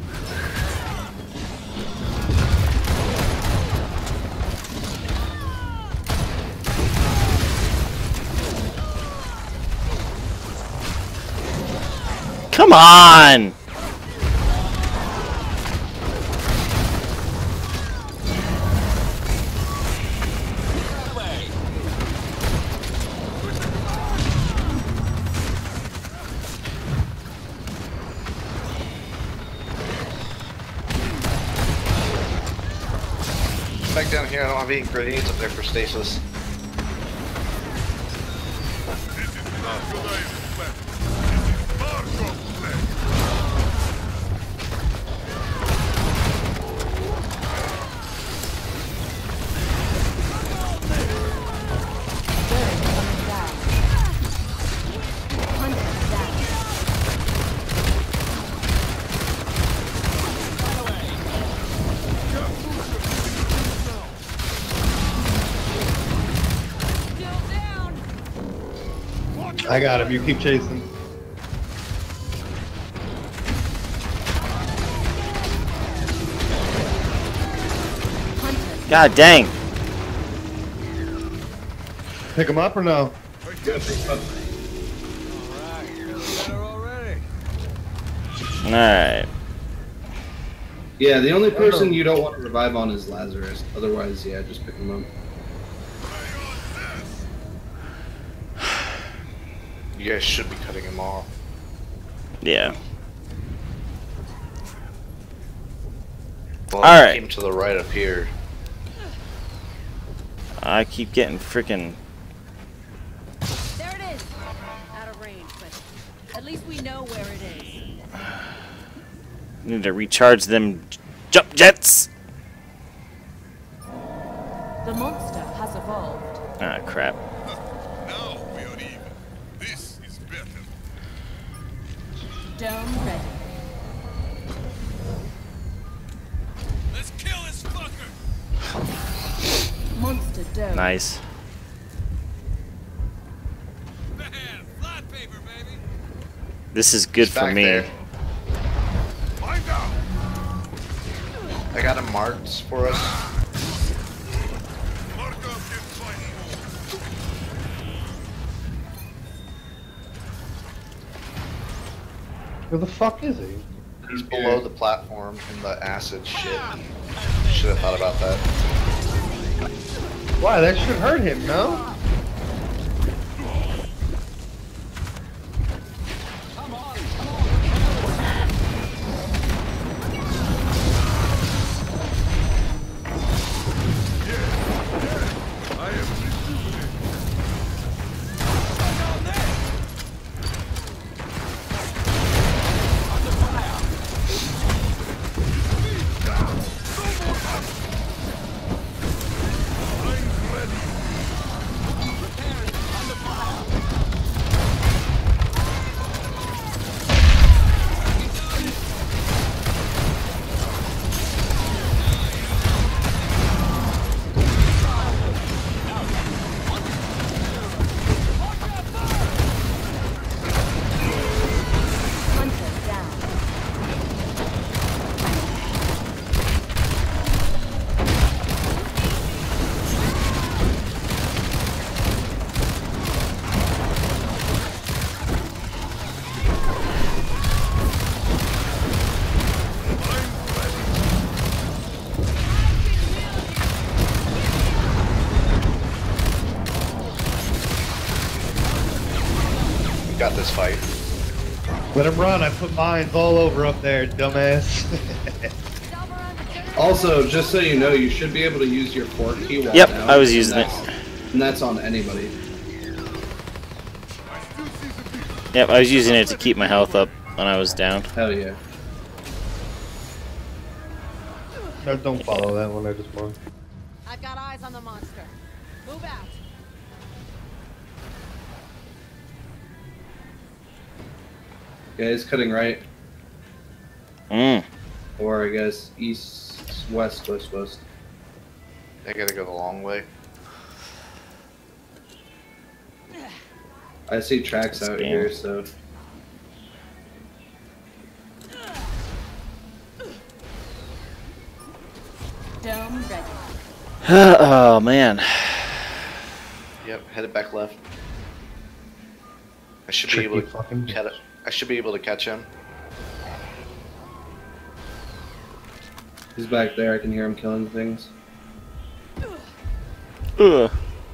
Come on! Back down here, I don't have any grenades up there for stasis. This is not Goliath's plan. This is Markov's plan. Dome coming down. Hunter down. Still down. I got him. You keep chasing. Hunter. God dang! Pick him up or no? Alright, you're better already. Alright. Yeah, the only person you don't want to revive on is Lazarus. Otherwise, yeah, just pick him up. You guys should be cutting him off. Yeah. Well, Alright. Came to the right up here. I keep getting freaking. There it is. Out of range, but at least we know where it is. Need to recharge them jump jets. The monster has evolved. Ah, crap. Now we are even. This is better. Dome ready. Let's kill this fucker! Monster dome. Nice. Man, flat paper, baby! This is good He's for back me. there. Find out. I got him marked for us. Mark up your fighting. Where the fuck is he? He's below the platform in the acid shit. Should have thought about that. Why? That should hurt him, no? I am rejuvenated. I'm ready. Hunter down. We got this fight. Let him run. I put mines all over up there, dumbass. Also, just so you know, you should be able to use your fork key while Yep, down, I was using it. And that's on anybody. Yep, I was using it to keep my health up when I was down. Hell yeah. No, don't follow that one. I just won. I've got eyes on the monster. Move out. Guys, cutting right. Mm. Or I guess east, west, west, west. I gotta go the long way. I see tracks out Spam. here, so. Dome ready. Oh man. Yep, headed back left. I should be Tricky able to fucking catch it. I should be able to catch him. He's back there, I can hear him killing things. Ugh.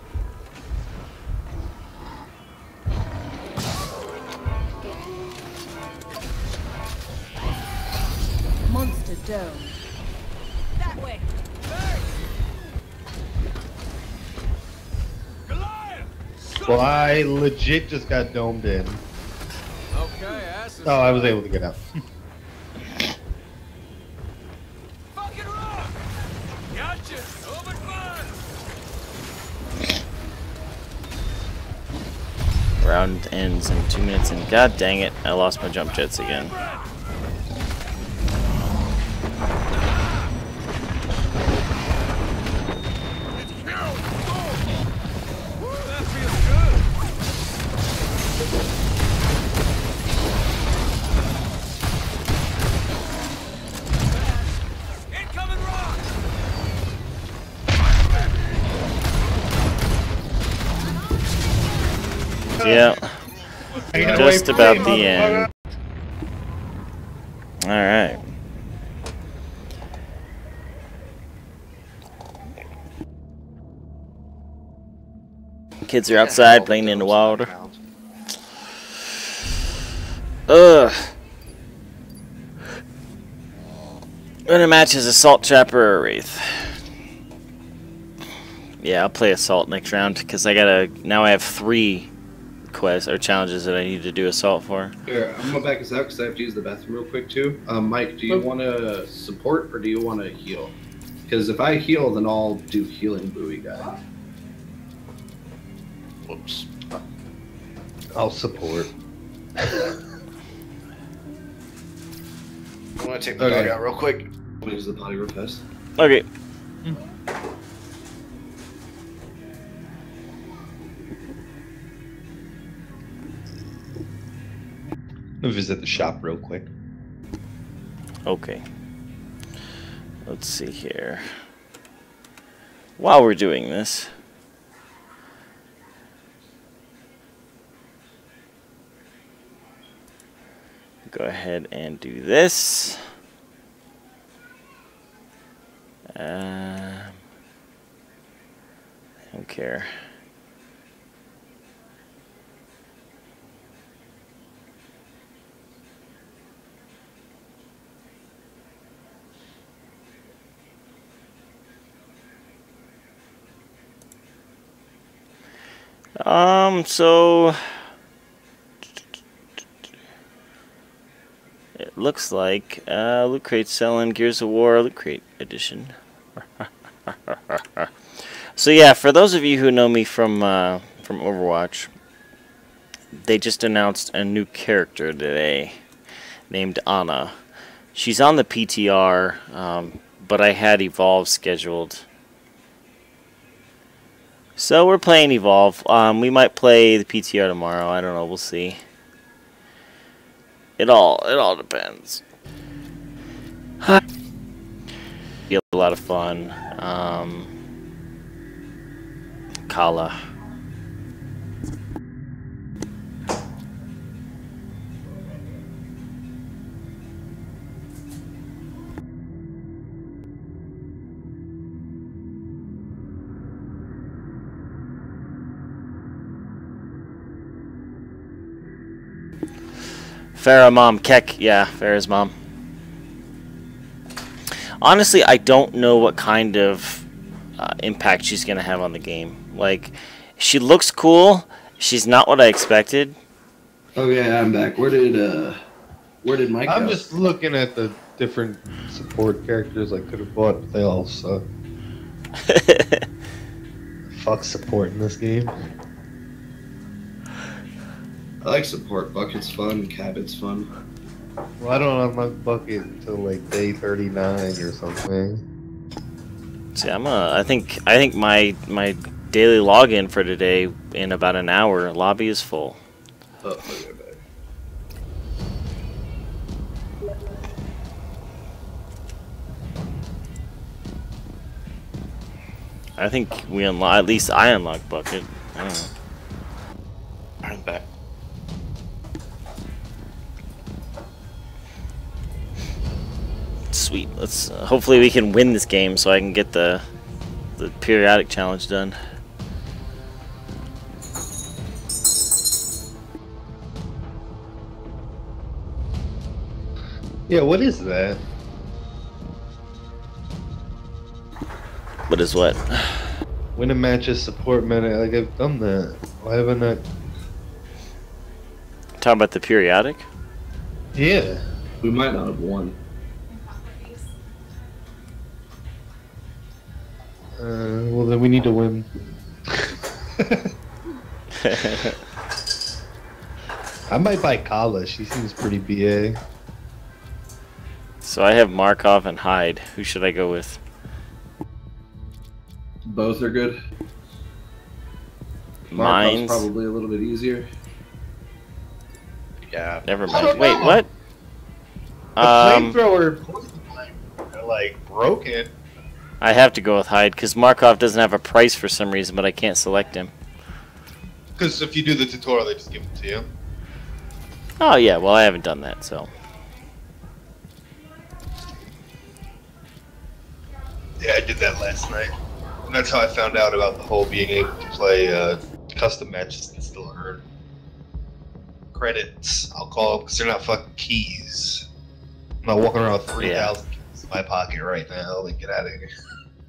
Monster dome. That way. Well, I legit just got domed in. Okay, ass is Oh, I was able to get out. fucking rock! Gotcha! Open fire! Round ends in 2 minutes, and god dang it, I lost my jump jets again. That feels good! Incoming rock! Yeah, Take it away just from about me, the end. Alright. Kids are outside playing in the water. Ugh. Winner match is Assault Trapper or Wraith. Yeah, I'll play Assault next round because I gotta. Now I have 3 quests or challenges that I need to do Assault for. Here, I'm gonna back us out because I have to use the bathroom real quick too. Mike, do you want to support or do you want to heal? Because if I heal, then I'll do healing buoy guy. Whoops. I'll support. I want to take the dog out real quick. I'll use the potty real fast. Okay. I'll visit the shop real quick. Okay. Let's see here. While we're doing this, go ahead and do this. I don't care. So it looks like Loot Crate selling Gears of War Loot Crate edition. So yeah, for those of you who know me from Overwatch, they just announced a new character today named Ana. She's on the PTR, but I had Evolve scheduled. So we're playing Evolve. We might play the PTR tomorrow. I don't know. We'll see. It all depends. Be a lot of fun. Kala. Farah mom, Keck, yeah, Farah's mom. Honestly, I don't know what kind of impact she's gonna have on the game. Like, she looks cool. She's not what I expected. Oh yeah, I'm back. Where did Mike go? I'm just looking at the different support characters I could have bought, but they all suck. Fuck support in this game. I like support. Bucket's fun. Cabot's fun. Well, I don't unlock Bucket until like day 39 or something. See, I think my daily login for today in about an hour. Lobby is full. Oh, okay, back. I think we unlock. At least I unlocked Bucket. I don't know. I'm back. Sweet. Let's. Hopefully we can win this game so I can get the periodic challenge done. Yeah, what is that? What is what? Win a match as support meta. Like, I've done that. Why haven't I? Talking about the periodic? Yeah. We might not have won. Well, then we need to win. I might buy Kala. She seems pretty BA. So I have Markov and Hyde. Who should I go with? Both are good. Mine's Markov's probably a little bit easier. Yeah. Never mind. Wait, what? The flamethrower poison blank are like broken. I have to go with Hyde because Markov doesn't have a price for some reason, but I can't select him. Because if you do the tutorial, they just give it to you. Oh yeah, well I haven't done that, so. Yeah, I did that last night. And that's how I found out about the whole being able to play custom matches and still earn credits. I'll call them because they're not fucking keys. I'm not walking around with 3,000 keys in my pocket right now. Like, get out of here.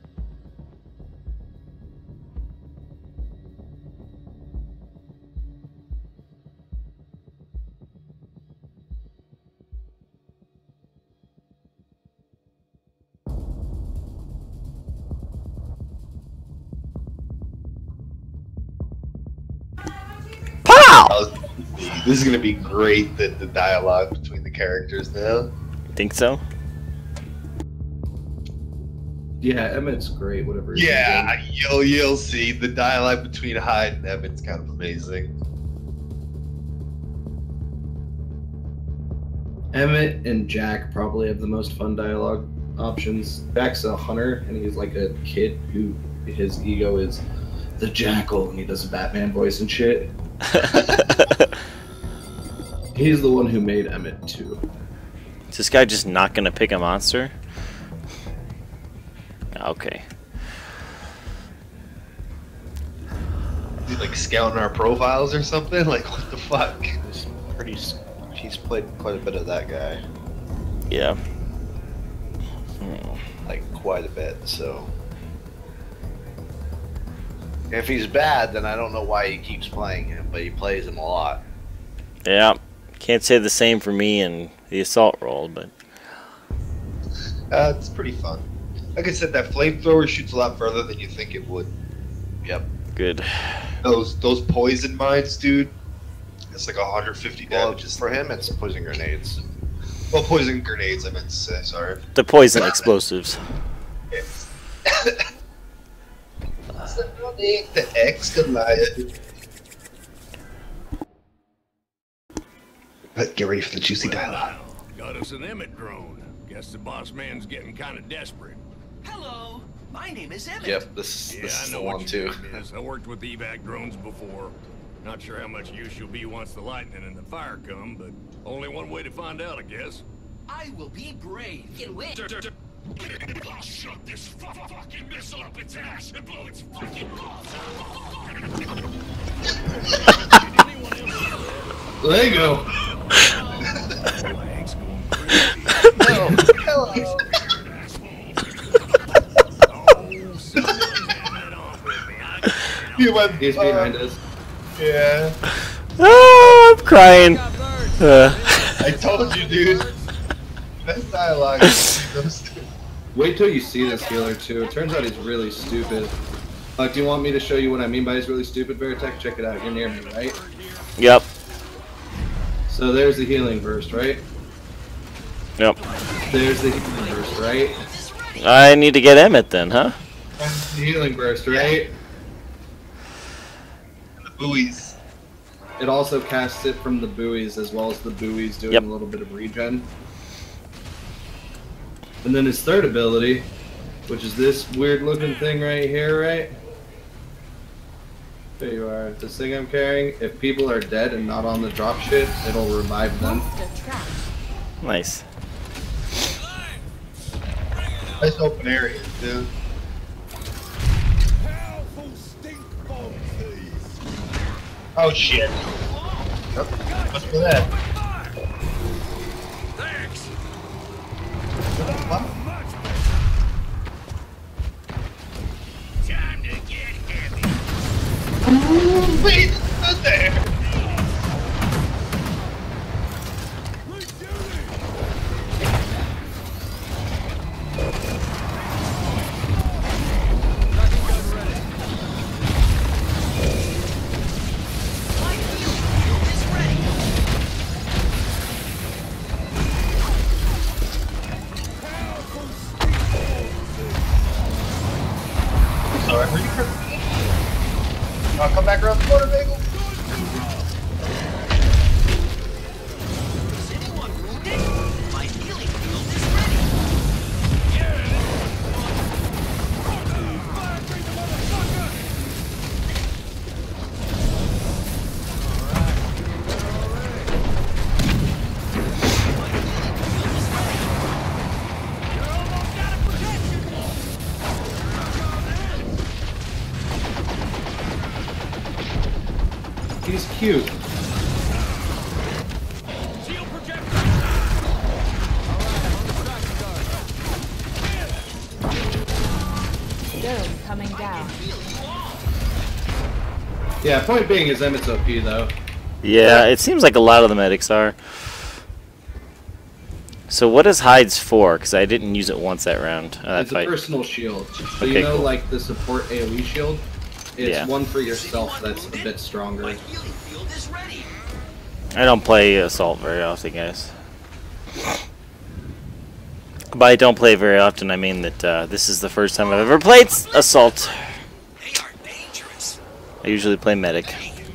This is gonna be great. The dialogue between the characters now. Think so? Yeah, Emmett's great. Whatever. Yeah, you'll see the dialogue between Hyde and Emmett's kind of amazing. Emmett and Jack probably have the most fun dialogue options. Jack's a hunter, and he's like a kid who his ego is the jackal, and he does a Batman voice and shit. He's the one who made Emmett too. Is this guy just not gonna pick a monster? Okay. Is he like scouting our profiles or something? Like, what the fuck? He's played quite a bit of that guy. Yeah. Like, quite a bit, so. If he's bad, then I don't know why he keeps playing him, but he plays him a lot. Yeah. Can't say the same for me and the assault role, but It's pretty fun. Like I said, that flamethrower shoots a lot further than you think it would. Yep. good. Those poison mines, dude. It's like 150 damage. For him, it's poison grenades. Well, poison grenades, I meant to say, sorry. The poison explosives. The X-Goliath. But get ready for the juicy dialogue. Got us an Emmett drone. Guess the boss man's getting kind of desperate. Hello, my name is Emmett. Yep, this is the one too. I worked with evac drones before. Not sure how much use you'll be once the lightning and the fire come, but only one way to find out, I guess. I will be brave. Get away. I'll shove this fucking missile up its ass and blow its fucking balls out. There you go. No, hello. He's behind us. Yeah. Oh, I'm crying. I told you, dude. Best dialogue. Wait till you see this healer too. It turns out he's really stupid. Do you want me to show you what I mean by he's really stupid, Veritech? Check it out. You're near me, right? Yep. So there's the healing burst, right? Yep. There's the healing burst, right? I need to get Emmett then, huh? That's the healing burst, right? And the buoys. It also casts it from the buoys as well as the buoys doing a little bit of regen. And then his third ability, which is this weird looking thing right here, right? There you are. This thing I'm carrying, if people are dead and not on the drop shit, it'll revive them. Nice. Nice open area, dude. Oh shit. Yep. What's for that? Thanks. What? Time to get heavy. Wait, what's there? Sorry, where you from? I'll come back around the corner, bagel. Is anyone wounded? My healing field is ready. He's cute. Dome coming down. Yeah, point being is Emmett's OP though. Yeah, it seems like a lot of the medics are. So what is Hyde's for? Because I didn't use it once that round. It's fight. a personal shield. So Okay, you know, cool. like the support AoE shield? It's Yeah. one for yourself that's a bit stronger. I don't play Assault very often, guys. By don't play very often, I mean that this is the first time I've ever played Assault. I usually play Medic.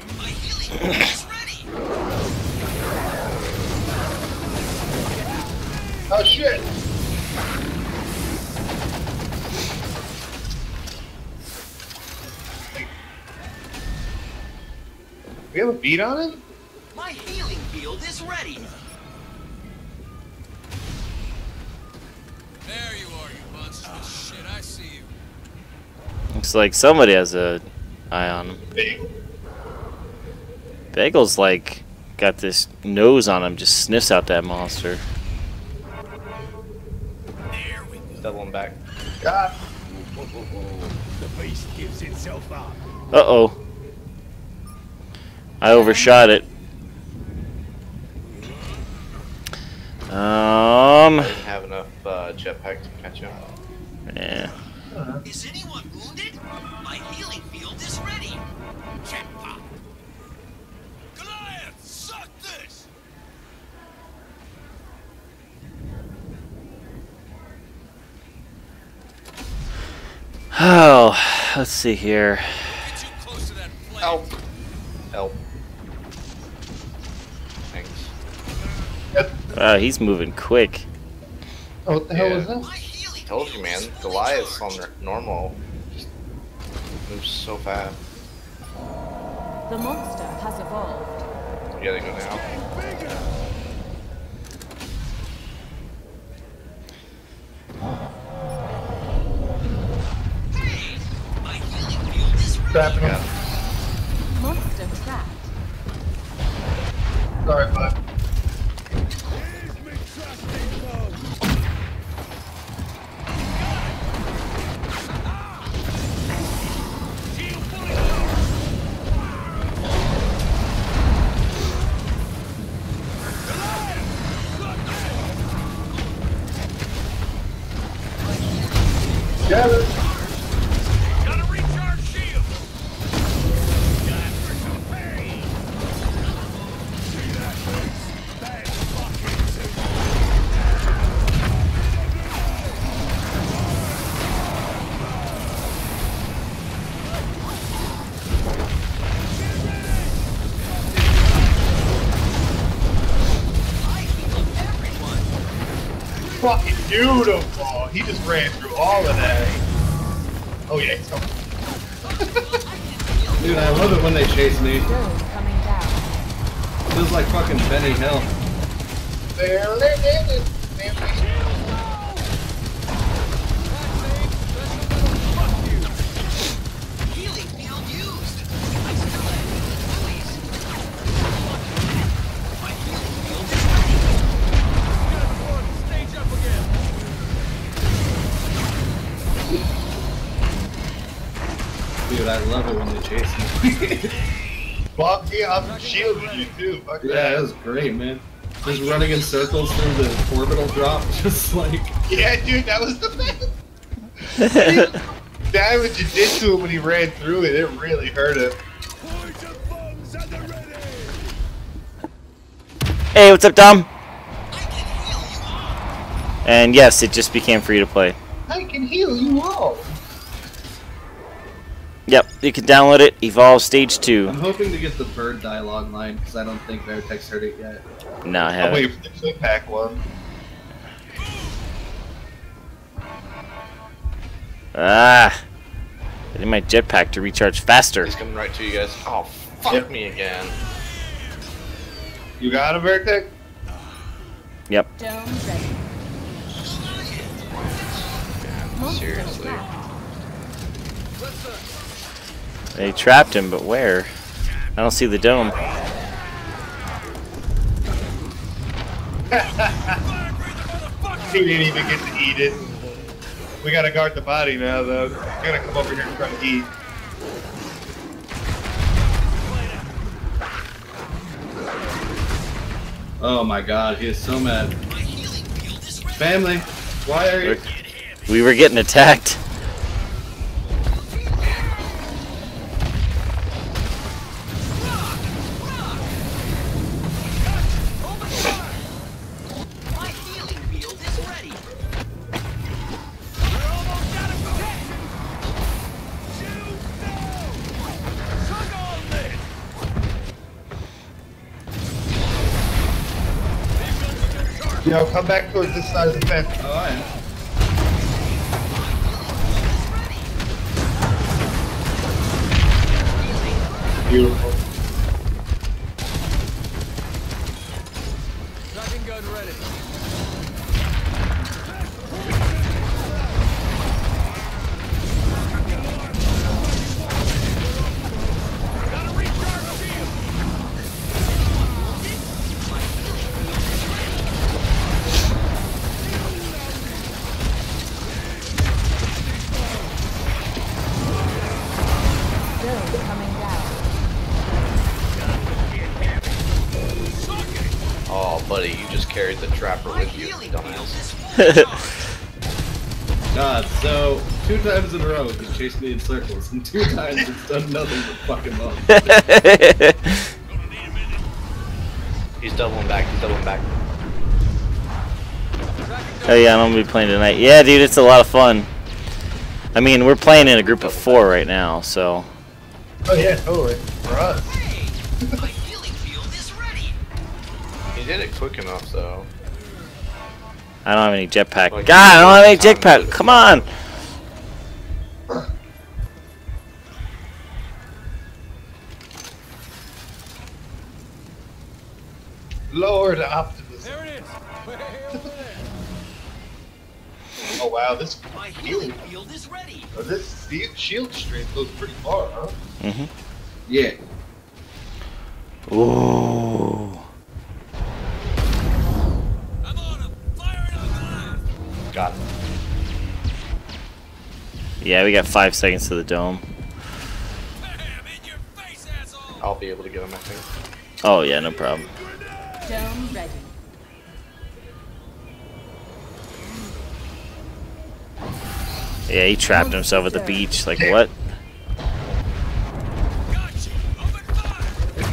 Oh shit! We have a beat on it? My healing field is ready. There you are, you monster of shit. I see you. Looks like somebody has a eye on him. Bagel's like got this nose on him, just sniffs out that monster. There we go. Double him back. God. The beast gives itself up. Uh-oh. I overshot it. I didn't have enough jetpack to catch him. Yeah. Is anyone wounded? My healing field is ready. Jackpot. Goliath, suck this. Oh, let's see here. Get too close to that flame. Help! Help. Thanks. He's moving quick. Oh, what the hell was Yeah. that? My healing Told you, field man. is Goliath's fully on charged. normal. Just moves so fast. The monster has evolved. Yeah, they go now. Hey, my healing field is ready. Trapping him. Yeah. Monster trapped. Sorry, bud. Gather. Gotta recharge shield. Time for some pain. See that face? Bad fucking suit. Fucking beautiful. He just ran through all of that. Oh yeah, he's coming. Dude, I love it when they chase me. Dome coming down. Feels like fucking Benny Hill. There it is. Healing field used. I still have Louise. My healing field is ready. Stage up again. Dude, I love it when they chase me. Fuck yeah, I'm shielding you too. Fuck Yeah, that was great, man. Just running in circles through the orbital drop, just like... Yeah, dude, that was the best. Damage you did to him when he ran through it, it really hurt him. Points of bombs at the ready. Hey, what's up, Dom? I can heal you all. And yes, it just became free to play. I can heal you all. Yep, you can download it. Evolve Stage 2. I'm hoping to get the bird dialogue line, because I don't think Veritech's heard it yet. No, I I'll haven't. wait for the flip pack one. Ah! I need my jetpack to recharge faster. He's coming right to you guys. Oh, fuck me again. You got him, Veritech? Dome ready. Monster Seriously. trapped. They trapped him, but where? I don't see the dome. He didn't even get to eat it. We gotta guard the body now, though. We gotta come over here and try to eat. Oh my god, he is so mad. Family, why are you? We were getting attacked. Yo, come back towards this side of the fence. Oh, I am. Beautiful. Tracking gun ready. Gotta recharge the shield. Dome coming down. Oh, buddy, you just carried the trapper with you, dumbass. God, so 2 times in a row he chased me in circles, and 2 times it's done nothing but fuck him up. He's doubling back, he's doubling back. Oh yeah, I'm gonna be playing tonight. Yeah, dude, it's a lot of fun. I mean, we're playing in a group of 4 right now, so. Oh yeah, totally. For us. My healing field is ready. He did it quick enough, though. I don't have any jetpack. Like, God, I don't have any jetpack. Come on. Lord Optimus. There it is. Way over there. Oh wow, this My healing field is ready. shield stream goes pretty far, huh? Mhm. Yeah. Ooh. I'm on him. Firing on the Got him. Yeah, we got 5 seconds to the dome. Bam! In your face, asshole! I'll be able to get him, I think. Oh yeah, no problem. Dome ready. Yeah, he trapped himself at the beach. Like what? Gotcha! Open fire!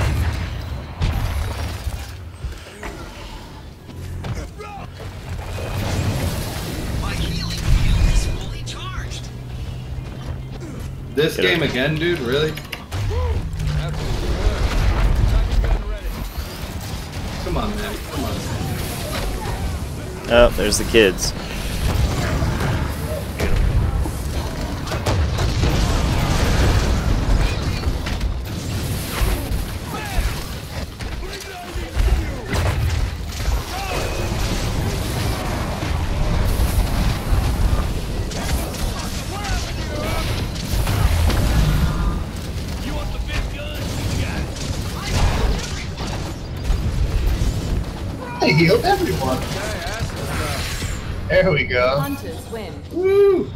My healing field is fully charged. This Get game it. again, dude? Really? Come on, man. Come on. Oh, there's the kids. You want the big gun? You got it. I healed everyone. There we go. Hunters win. Woo!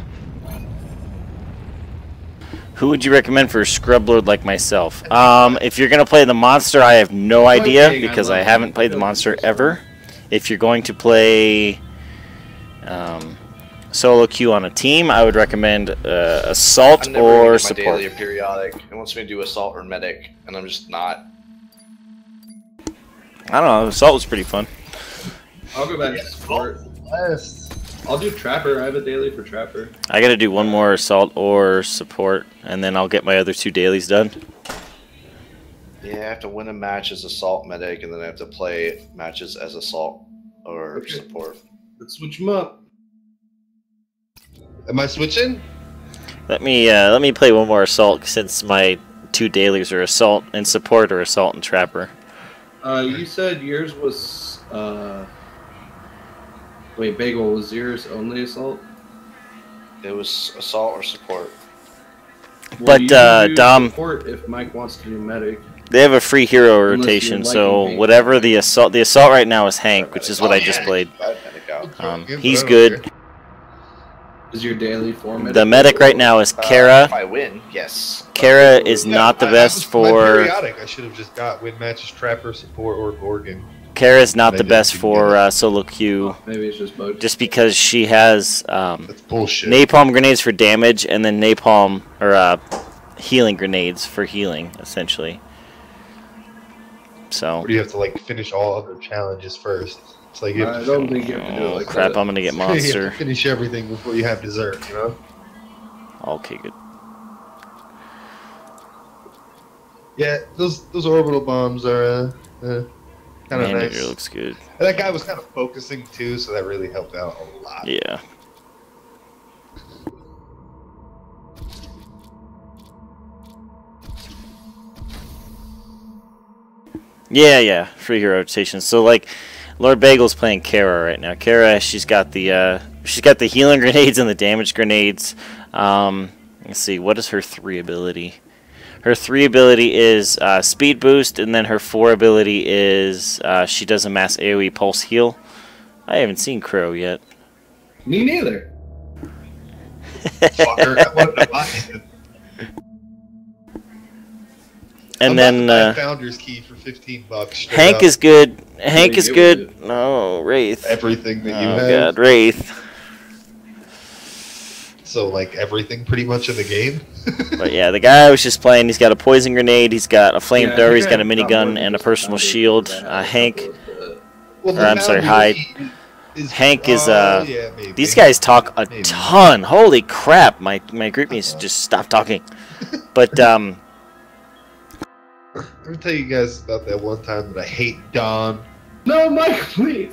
Who would you recommend for a scrub lord like myself? If you're gonna play the monster, I have no idea because I haven't played the monster ever. If you're going to play solo queue on a team, I would recommend assault I'm never gonna or get my support. daily or periodic. It wants me to do assault or medic, and I'm just not. I don't know. Assault was pretty fun. I'll go back to support. I'll do Trapper. I have a daily for Trapper. I gotta do one more assault or support, and then I'll get my other 2 dailies done. Yeah, I have to win a match as assault medic, and then I have to play matches as assault or Okay. support. Let's switch them up. Am I switching? Let me play one more assault since my 2 dailies are assault and support or assault and trapper. You said yours was wait, Bagel, was yours only assault? It was assault or support. But, you can do Dom- support if Mike wants to do medic. They have a free hero Unless rotation, you're so liking whatever the assault right now is Hank, which is what I just played. He's good. Is your daily form The medic right now is Kara. If I win, yes. Kara is not the best My for. periodic, I should have just got win matches, Trapper, Support, or Gorgon. Kara is not the best for solo queue. Maybe it's just both. Just because she has That's bullshit. napalm grenades for damage and then napalm or healing grenades for healing, essentially. So. Or do you have to like finish all other challenges first? It's like you have I to don't think you have to do it like crap! that. I'm gonna get you have monster. to finish everything before you have dessert, you know? Okay, good. Yeah, those orbital bombs are kind of Manager nice. looks good. And that guy was kind of focusing too, so that really helped out a lot. Yeah. Yeah, free hero rotation. So like, Lord Bagel's playing Kara right now. Kara, she's got the healing grenades and the damage grenades. Let's see, what is her 3 ability? Her 3 ability is speed boost, and then her 4 ability is she does a mass AoE pulse heal. I haven't seen Crow yet. Me neither. Fucker, I wanted to buy it. And I'm then about to buy Founder's Key for $15. Hank is good. Hank is good. No, Wraith. Everything that you Oh have. god, Wraith. So like everything pretty much in the game. But yeah, the guy I was just playing, he's got a poison grenade, he's got a flamethrower, he's got a minigun, and a personal shield. Hank, Well, or I'm sorry, Hyde. Hank is yeah, maybe. these guys talk a ton. Holy crap! My group needs to just stop talking. But Let me tell you guys about that one time that I hate Don. No, Mike, please.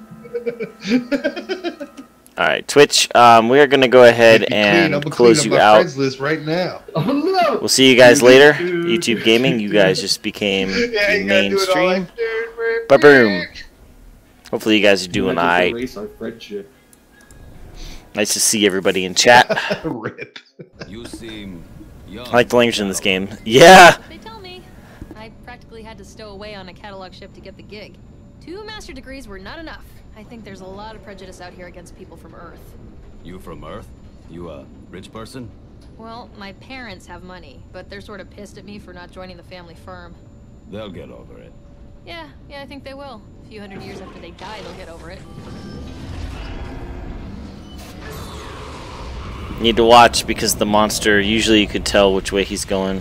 all right, Twitch. We are gonna go ahead I'm and gonna close clean you up my out. friends list right now. Oh no. We'll see you guys later. YouTube Gaming. You guys just became Yeah, you gotta do it all mainstream. like Ba boom. Hopefully you guys are doing alright. Nice to see everybody in chat. Rip. You seem young. I like the language in this game. Yeah! They tell me I practically had to stow away on a catalog ship to get the gig. 2 master degrees were not enough. I think there's a lot of prejudice out here against people from Earth. You from Earth? You a rich person? Well, my parents have money, but they're sort of pissed at me for not joining the family firm. They'll get over it. Yeah, I think they will. A few hundred years after they die, they'll get over it. Need to watch because the monster, usually you could tell which way he's going.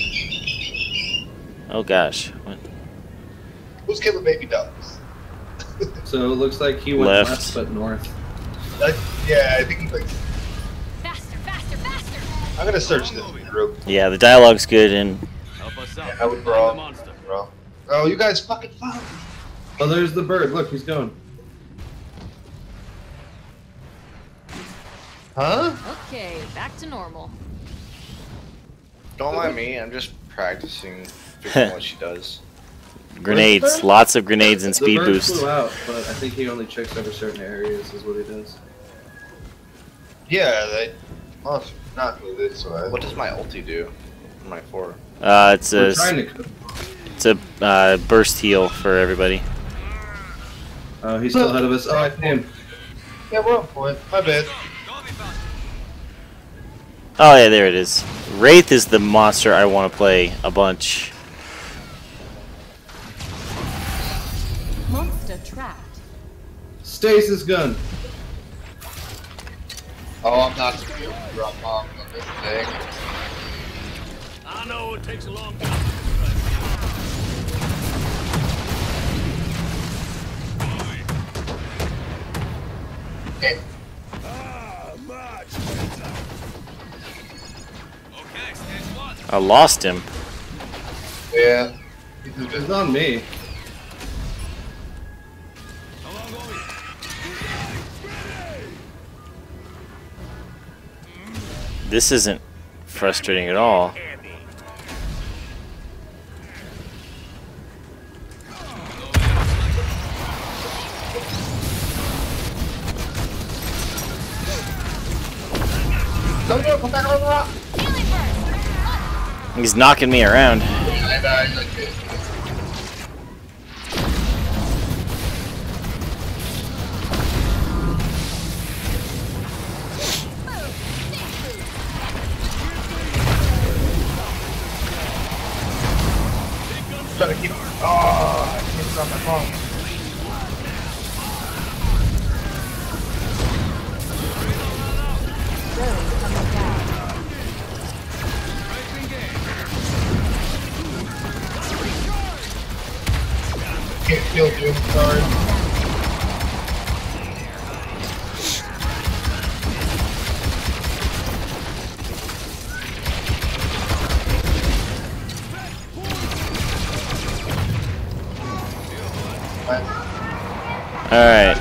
Oh gosh. What? Who's killing baby dogs? So it looks like he went Left. left but north. Yeah, I think he's like. Faster, faster, faster! I'm gonna search this group. Yeah, the dialogue's good and Help us out. Yeah, I would Find draw. the monster. Oh, you guys fucking follow me. Oh, there's the bird. Look, he's going. Huh? Okay, back to normal. Don't mind me, I'm just practicing figuring what she does. grenades. Lots of grenades and speed the bird boost. flew out, but I think he only checks over certain areas is what he does. Yeah, that monster not go this way. What does my ulti do? My 4. It's We're a trying to... burst heal for everybody. Oh, he's still ahead of us. Oh, I see him. Yeah, we're on point. My bad. Oh yeah, there it is. Wraith is the monster I want to play a bunch. Monster trapped. Stasis gun. Oh, I'm not gonna be able to drop bombs on this thing. I know it takes a long time. Okay. I lost him. Yeah. It's on me. This isn't frustrating at all. Don't go, come back on the rock. He's knocking me around. I die like this. Trying to keep. Oh, I can't stop my phone. Road coming down. Can't kill Doom, sorry. Alright.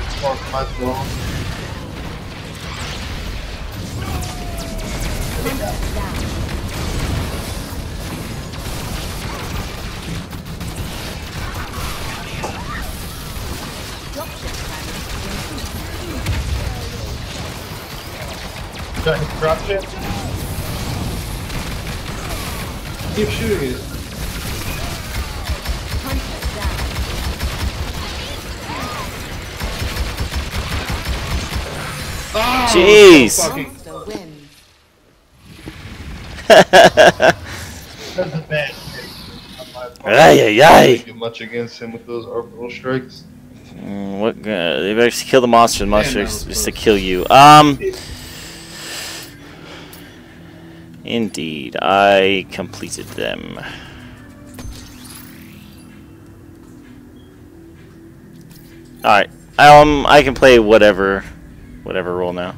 Drop ship. Keep shooting it. Oh, jeez. So fucking... That's a bad Ay, ay, ay. Can't do much against him with those orbital strikes. What? They've actually killed the monster. The monster is to kill you. Indeed, I completed them. All right. I can play whatever role now.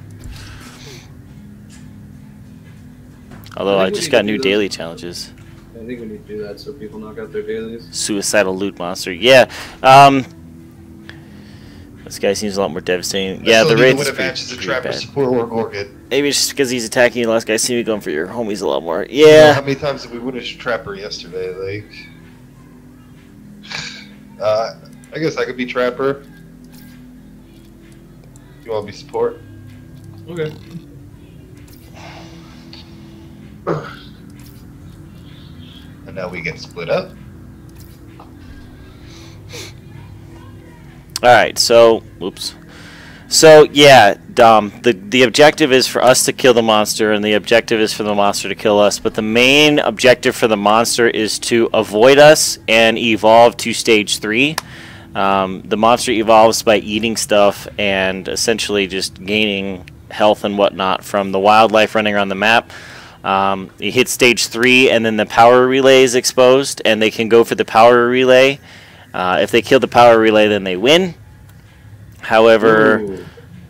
Although I just got new daily challenges. I think we need to do that so people knock out their dailies. Suicidal loot monster. Yeah. This guy seems a lot more devastating. Yeah, the raid is pretty bad. Support or Gorgon. Maybe it's just because he's attacking you. The last guy see me going for your homies a lot more. You know Yeah. how many times did we win a Trapper yesterday? Like, I guess I could be Trapper. You want to be support? Okay. And now we get split up. Alright, so, oops. So, yeah, the objective is for us to kill the monster, and the objective is for the monster to kill us, but the main objective for the monster is to avoid us and evolve to stage 3. The monster evolves by eating stuff and essentially just gaining health and whatnot from the wildlife running around the map. It hits stage 3, and then the power relay is exposed, and they can go for the power relay. If they kill the power relay, then they win. However... Ooh.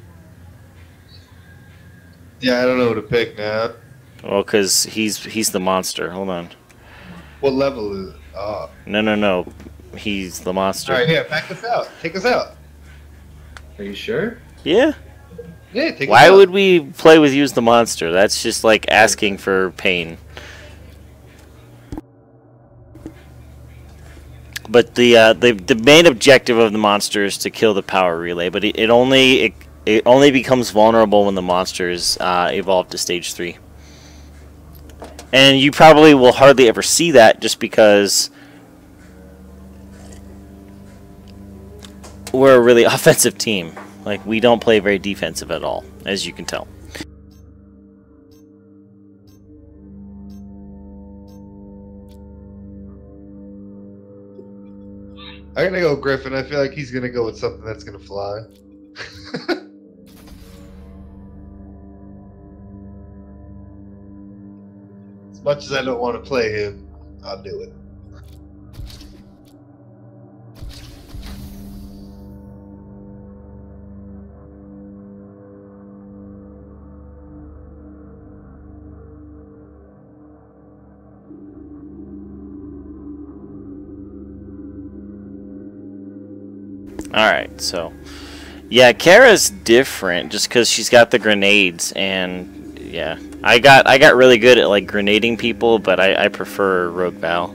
Yeah, I don't know who to pick now. Well, because he's the monster. Hold on. What level is it? No. He's the monster. Alright, yeah, back us out. Take us out. Are you sure? Yeah. Yeah, take us Why out. would we play with you as the monster? That's just like asking for pain. But the main objective of the monster is to kill the power relay. But it only becomes vulnerable when the monster is evolved to stage 3. And you probably will hardly ever see that, just because we're a really offensive team. Like, we don't play very defensive at all, as you can tell. I'm gonna go Griffin. I feel like he's gonna go with something that's gonna fly. As much as I don't want to play him, I'll do it. Alright, so... Yeah, Kara's different just because she's got the grenades, and... Yeah. I got really good at, like, grenading people, but I prefer Rogue Val.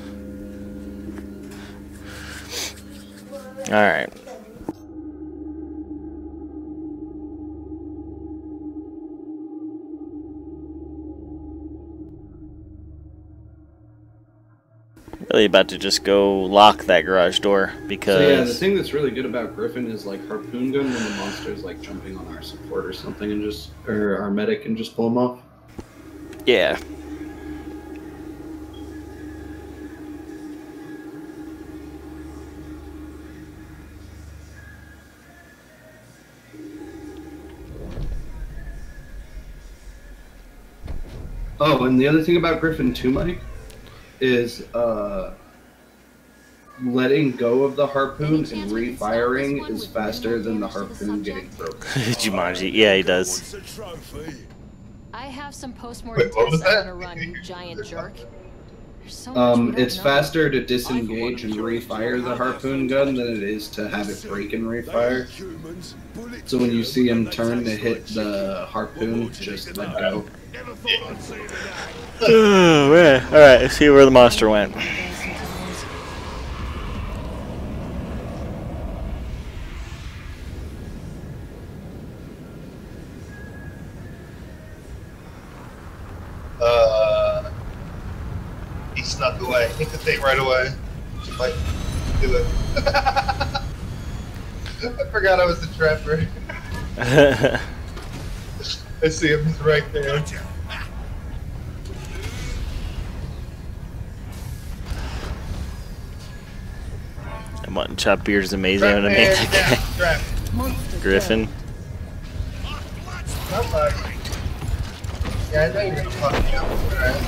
Alright. Really about to just go lock that garage door because. So yeah, the thing that's really good about Griffin is like harpoon gun when the monster's like jumping on our support or something, and just or our medic can just pull him off. Yeah. Oh, and the other thing about Griffin too, Mike, is letting go of the harpoon and refiring is faster than the harpoon getting broken. Jumanji, yeah, he does. I have some post-mortem what was tests I that? want to run, you giant jerk. There's so much we don't It's know. faster to disengage and refire the harpoon gun than it is to have it break and refire. So when you see him turn to hit the harpoon, just let go. Oh man! All right, let's see where the monster went. He snuck away. Hit the thing right away. Like, do it. I forgot I was the trapper. I see him. He's right there. And mutton chop beard is amazing. I'm gonna make that guy. Griffin. Yeah, I know you're gonna fuck me up. Right?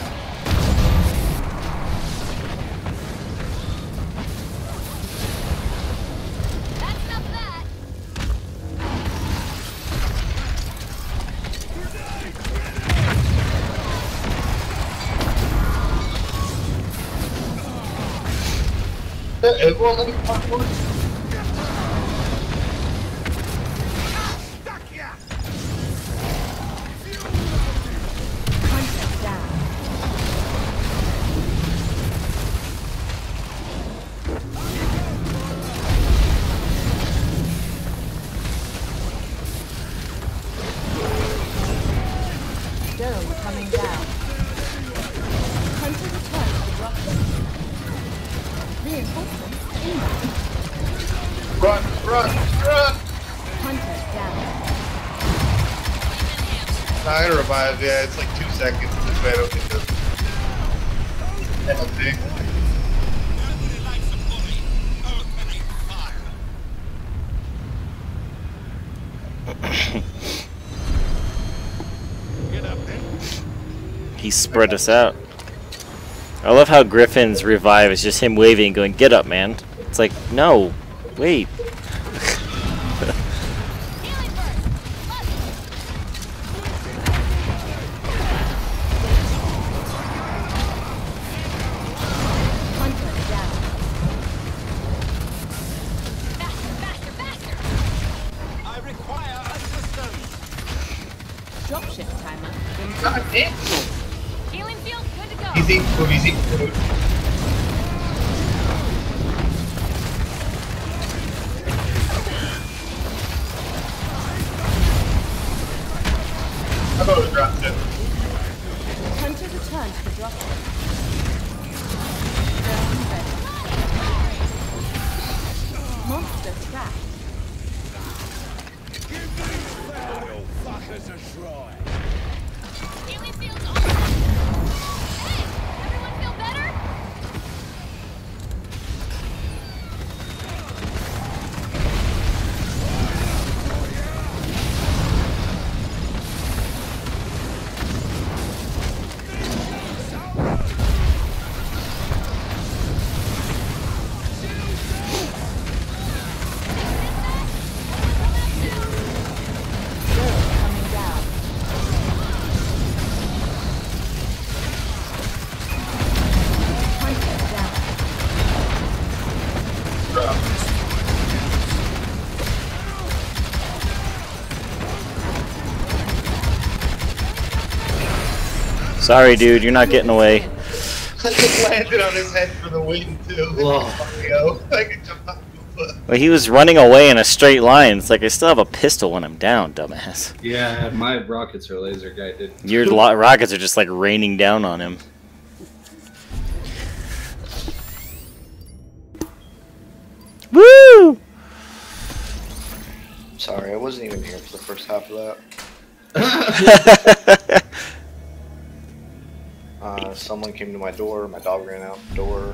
It won't let me fuck one. Dome coming down. Hunter return to the drop zone. Reinforcements inbound. Run! Hunter down. Not gonna revive, yeah, it's like 2 seconds. This way I don't get the penalty. He spread us out. I love how Griffin's revive is just him waving, going, "Get up, man!" It's like, no, wait. Dropship timer. God damn. Healing field, good to go. He's eating food, he's eating food. I thought it was dropped it. Hunter return to the dropship. Dome ready. Monster trapped. Fuckers a try. Healing field's on. Hey, everyone feel better? Coming down. Hunter down. Sorry, dude, you're not getting away. I just landed on his head for the win, too. I could jump off the foot. Well, he was running away in a straight line. It's like I still have a pistol when I'm down, dumbass. Yeah, my rockets are laser guided. Your rockets are just like raining down on him. Woo! Sorry, I wasn't even here for the first half of that. Someone came to my door, my dog ran out the door.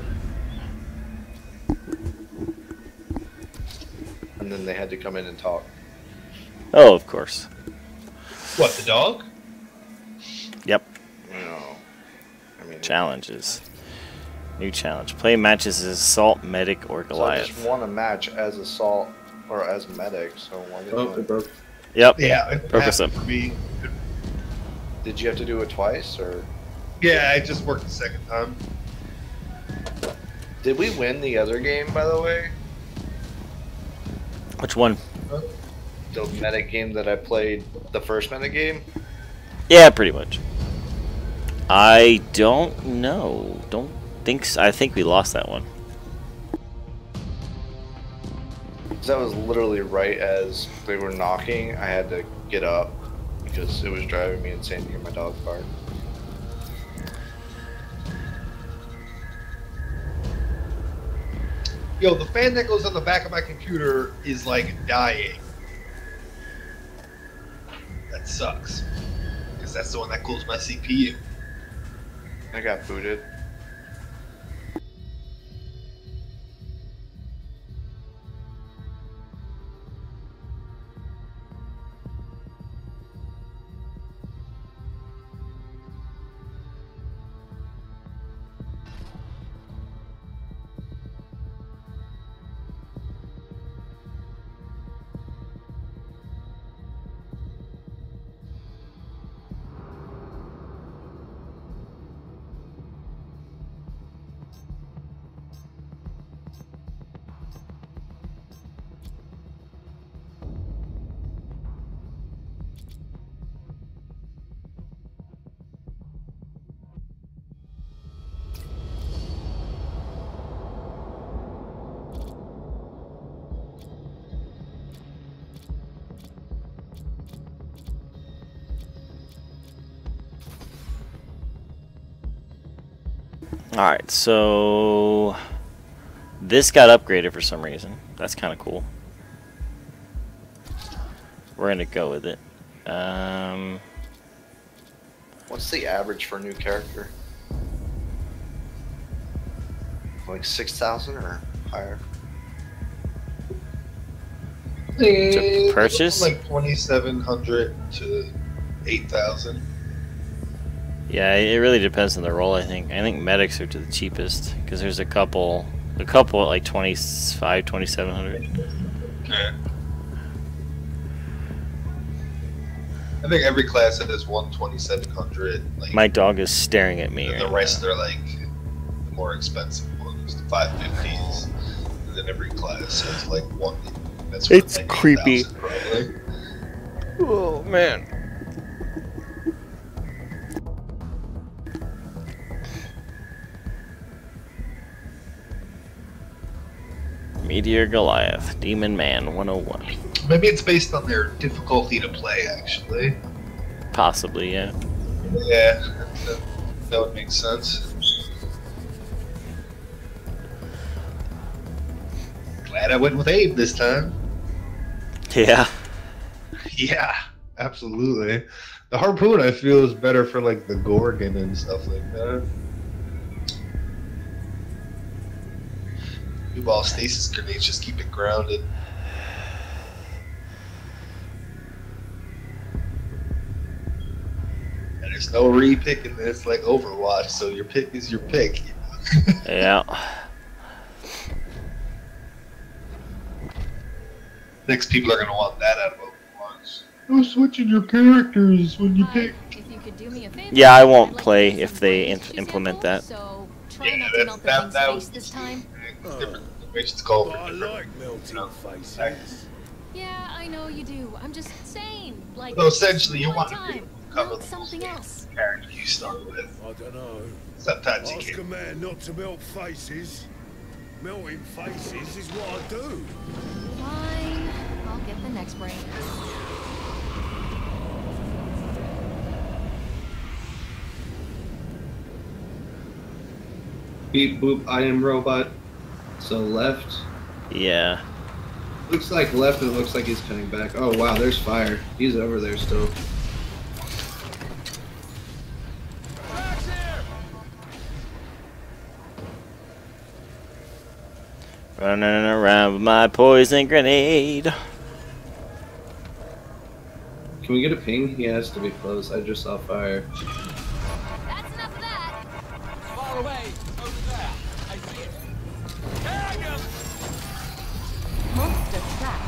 And then they had to come in and talk. Oh, of course. What, the dog? Yep. No. I mean, Challenges. New challenge. Play matches as Assault, Medic, or so I Goliath. just won a match as Assault, or as Medic, so why didn't Oh, it broke. Yep. Yeah, it Broke us happened up. for me. Did you have to do it twice, or? Yeah, it just worked the second time. Did we win the other game, by the way? Which one? The Medic game that I played, the first Medic game? Yeah, pretty much. I don't know. Don't think so. I think we lost that one. That was literally right as they were knocking. I had to get up because it was driving me insane to hear my dog bark. Yo, the fan that goes on the back of my computer is like dying. That sucks. Because that's the one that cools my CPU. I got booted. Alright, so this got upgraded for some reason. That's kind of cool. We're gonna go with it. What's the average for a new character? Like 6,000 or higher? To purchase? Like 2,700 to 8,000. Yeah, it really depends on the role, I think. I think medics are to the cheapest because there's a couple at like 25, 2,700. Okay. I think every class has one 2,700. Like, My dog is staring at me. and the right rest now. are like the more expensive ones, the 550s. And then every class has like one. That's worth It's like creepy. 8,000 probably. Oh man. Meteor Goliath, Demon Man 101. Maybe it's based on their difficulty to play, actually. Possibly, yeah. Yeah, that would make sense. Glad I went with Abe this time. Yeah. Yeah, absolutely. The harpoon, I feel, is better for like the Gorgon and stuff like that. New ball stasis grenades just keep it grounded. And there's no re-picking this like Overwatch, so your pick is your pick. Yeah. Next people are gonna want that out of Overwatch. No switching your characters when you pick. If you could do me a favor, Yeah, I won't play if they implement that. So try not to melt the thing's face this time. Different it's called. I like melting faces. Yeah, I know you do. I'm just saying, like. So essentially, you one want to time, cover melt the something else. character you start with. I don't know. Sometimes you Ask can't. a man not to melt faces. Melting faces is what I do. Fine, I'll get the next break. Beep boop, I am robot. So left, Yeah. Looks like left and it looks like he's coming back. Oh wow, there's fire. He's over there still. Running around with my poison grenade. Can we get a ping? He has to be close. I just saw fire. That's enough of that. Far away, over there. I see it. Tag him! Monster trapped.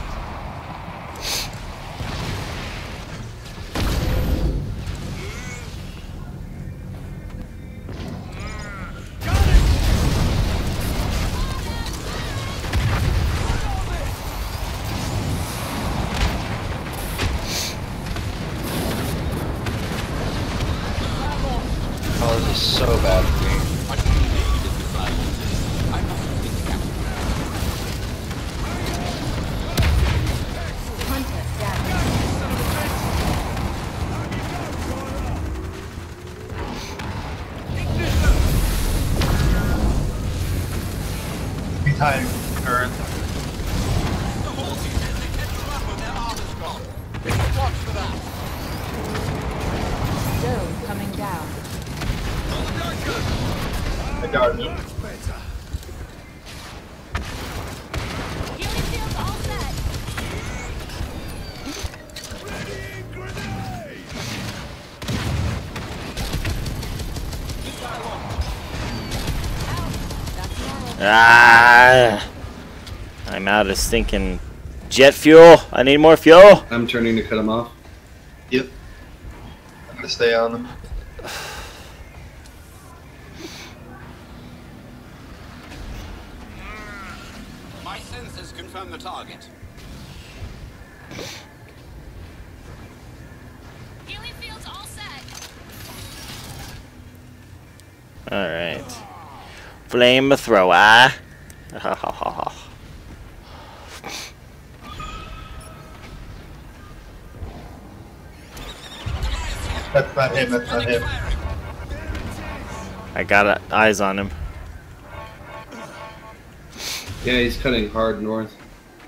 Oh, this is so bad for me. Hunter down. He's hiding turret. The horses as they catch them up when their armor's gone. Watch for that. Dome coming down. I got him. Healing field all set. Ah! I'm out of stinking jet fuel. I need more fuel. I'm turning to cut him off. Yep. I'm gonna stay on them. My sensors confirm the target. Healing field's all set. All right. Flamethrower. That's not him, that's not him. I got eyes on him. Yeah, he's cutting hard north.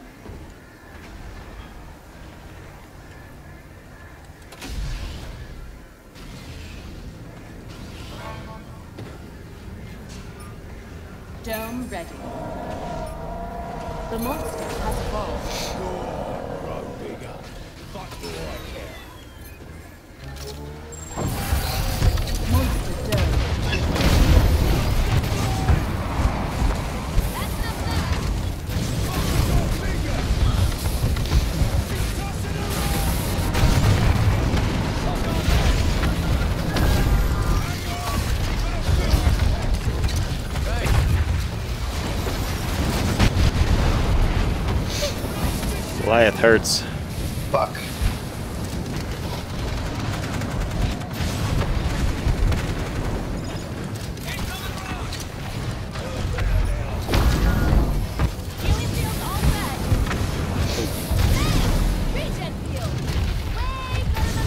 Dome ready. The monster has evolved. Monster dome. Goliath hurts. Fuck. Healing field all set. Regen field. Way better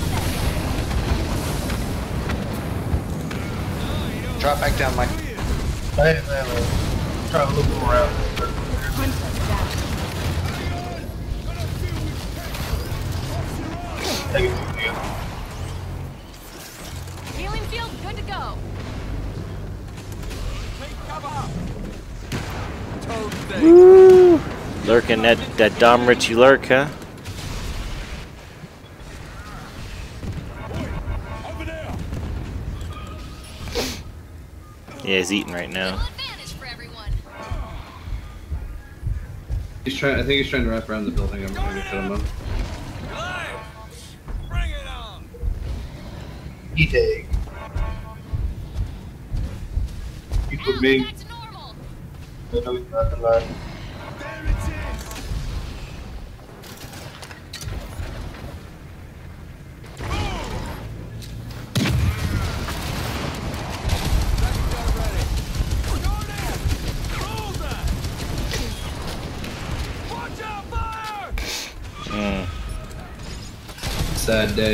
than that. Drop back down, Mike. I'm trying to look around. Hunter down. Take it to you. Healing field good to go. Take cover. Toad thing. Woo! Lurking that Dom Richie lurk, huh? Over there. Yeah, he's eating right now. Advantage for everyone. He's trying. I think he's trying to wrap around the building. I'm gonna cut him up. Bring it on. Veritechgg. You put me. Back to normal. I know he's not alive. There it is. Watch out, fire! Sad day.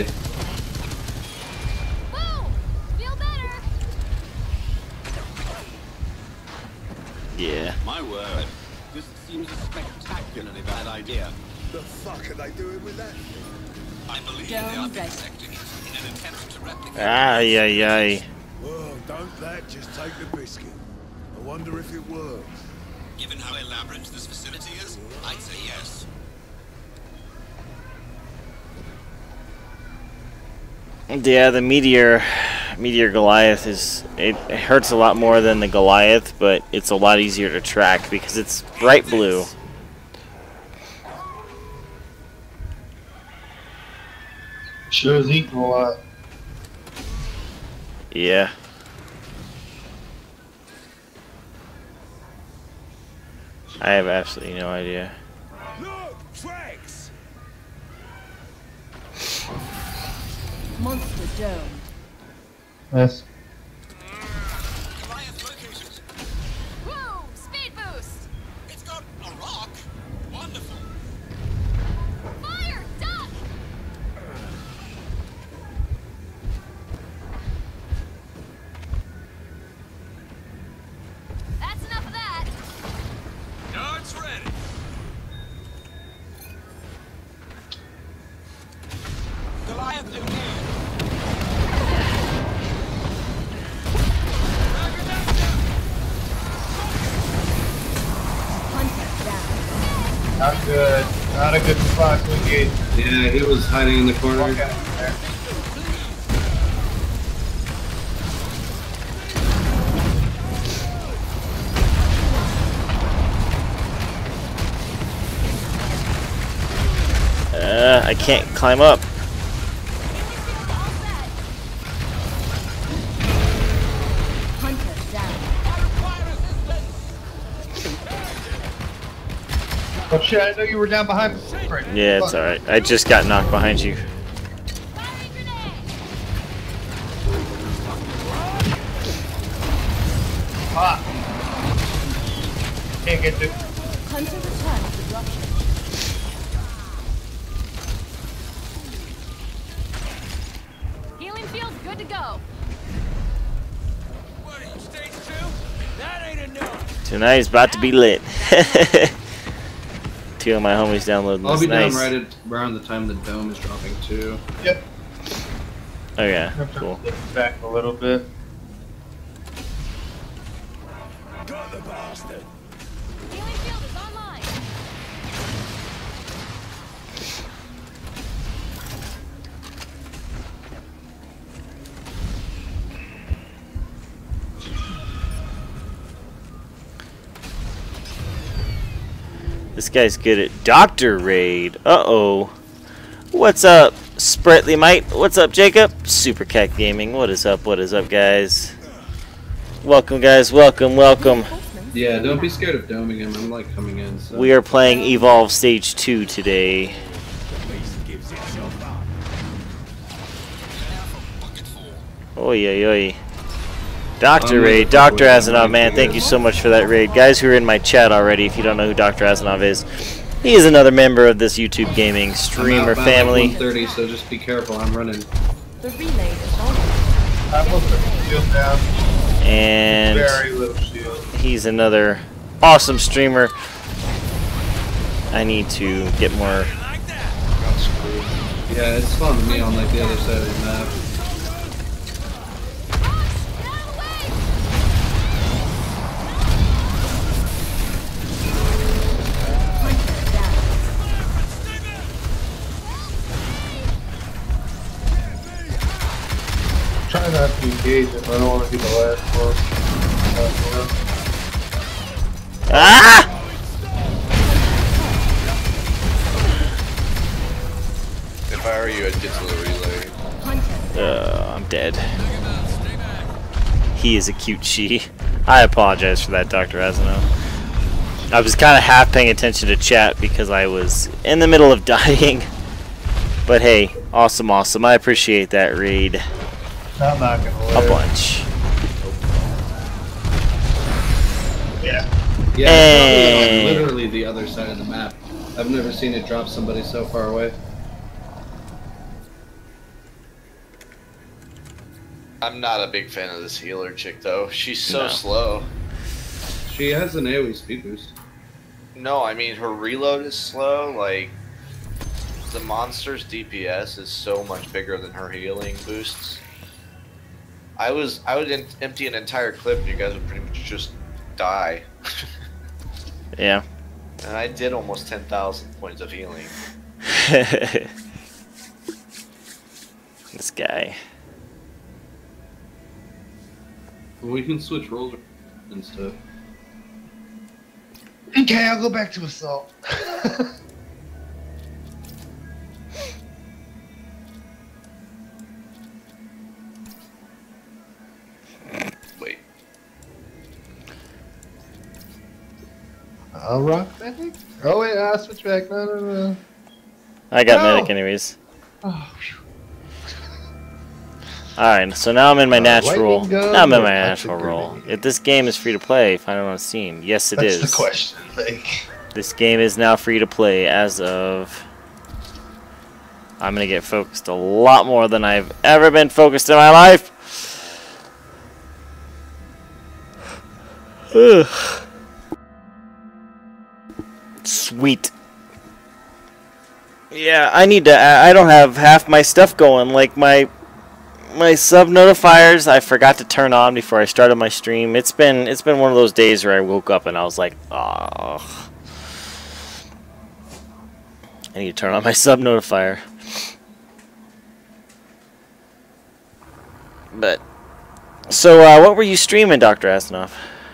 Woo! Feel better. Yeah. My word. This seems a spectacularly bad idea. The fuck are they doing with that? I believe they are dissecting it in an attempt to replicate. Ay, ay, ay. Well, don't that just take the biscuit? I wonder if it works. Given how elaborate this facility is, I'd say yes. Yeah, the meteor Goliath it hurts a lot more than the Goliath, but it's a lot easier to track because it's bright blue. Sure is eating a lot. Yeah. I have absolutely no idea. Look, tracks. Monster dome. Yes. Goliath located. Woo! Speed boost! It's got a rock. Wonderful. Fire! Duck! That's enough of that. Darts ready. Goliath in here. Hunter down. Not good. Not a good spot to engage. Yeah, he was hiding in the corner. Walk out there. I can't climb up. Hunter down. Oh shit, I know you were down behind me. Yeah, it's alright. I just got knocked behind you. Ah. Can't get to. Hunter returns to dropship. Healing field's good to go. What are you, stage 2? That ain't enough. Tonight's about to be lit. Two of my homies downloading I'll this. be Nice. down right at around the time the dome is dropping too. Yep. Oh yeah, Have to cool. flip back a little bit. Got the bastard. Healing field is online. This guy's good at Doctor Raid. Uh-oh. What's up, Spritly Mite? What's up, Jacob? Supercat Gaming. What is up? What is up, guys? Welcome, guys. Welcome, welcome. Yeah, don't be scared of doming him. I'm like coming in. So. We are playing Evolve Stage 2 today. Oy, oy, oy. Dr. Raid, Dr. Asanov, man, thank you so much for that raid. Guys who are in my chat already, if you don't know who Dr. Asanov is, he is another member of this YouTube gaming streamer family. 130, so just be careful. I'm running. The relay is on. I will put the shield down. And Very little shield. he's another awesome streamer. I need to get more. Yeah, it's fun to me on like the other side of the map. Try not to engage him. I don't want to be the last one. Ah! If I were you, I'd get to the relay. I'm dead. He is a cute she. I apologize for that, Dr. Asano. I was kind of half paying attention to chat because I was in the middle of dying. But hey, awesome, awesome. I appreciate that raid. I'm not gonna A live. bunch. Yeah. Yeah, And- it's literally the other side of the map. I've never seen it drop somebody so far away. I'm not a big fan of this healer chick though. She's so No. slow. She has an AoE speed boost. No, I mean her reload is slow. Like the monster's DPS is so much bigger than her healing boosts. I would empty an entire clip and you guys would pretty much just die. Yeah. And I did almost 10,000 points of healing. This guy. We can switch roles and stuff. Okay, I'll go back to assault. Wait. I'll rock medic? Oh wait, I'll switch back. No. I got medic anyways. Oh, Alright, so now I'm in my natural. lightning gun Now I'm in or my punch natural and role. grenade? If this game is free to play, find it on Steam. Yes, it is. That's the question. Like, This game is now free to play as of. I'm gonna get focused a lot more than I've ever been focused in my life. Ugh. Sweet. Yeah, I need to. I don't have half my stuff going. Like my sub notifiers, I forgot to turn on before I started my stream. It's been one of those days where I woke up and I was like, oh, I need to turn on my sub notifier. But so, what were you streaming, Dr. Asinoff?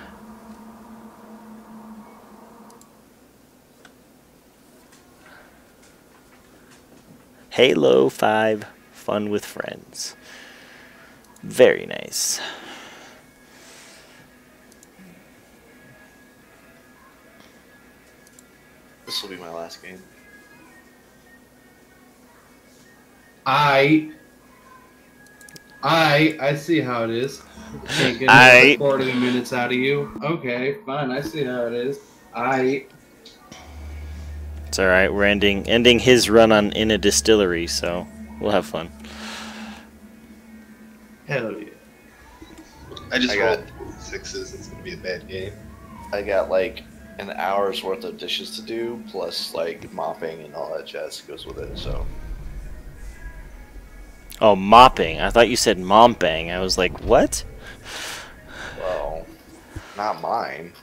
Halo 5 Fun with Friends. Very nice. This will be my last game. I see how it is. Can't get another 40 minutes out of you. Okay, fine. I see how it is. It's all right. We're ending his run on in a distillery, so we'll have fun. Hell yeah. I just rolled 6s. It's gonna be a bad game. I got like an hour's worth of dishes to do, plus like mopping and all that jazz that goes with it. So. Oh, mopping. I thought you said momping. I was like, what? Well, not mine.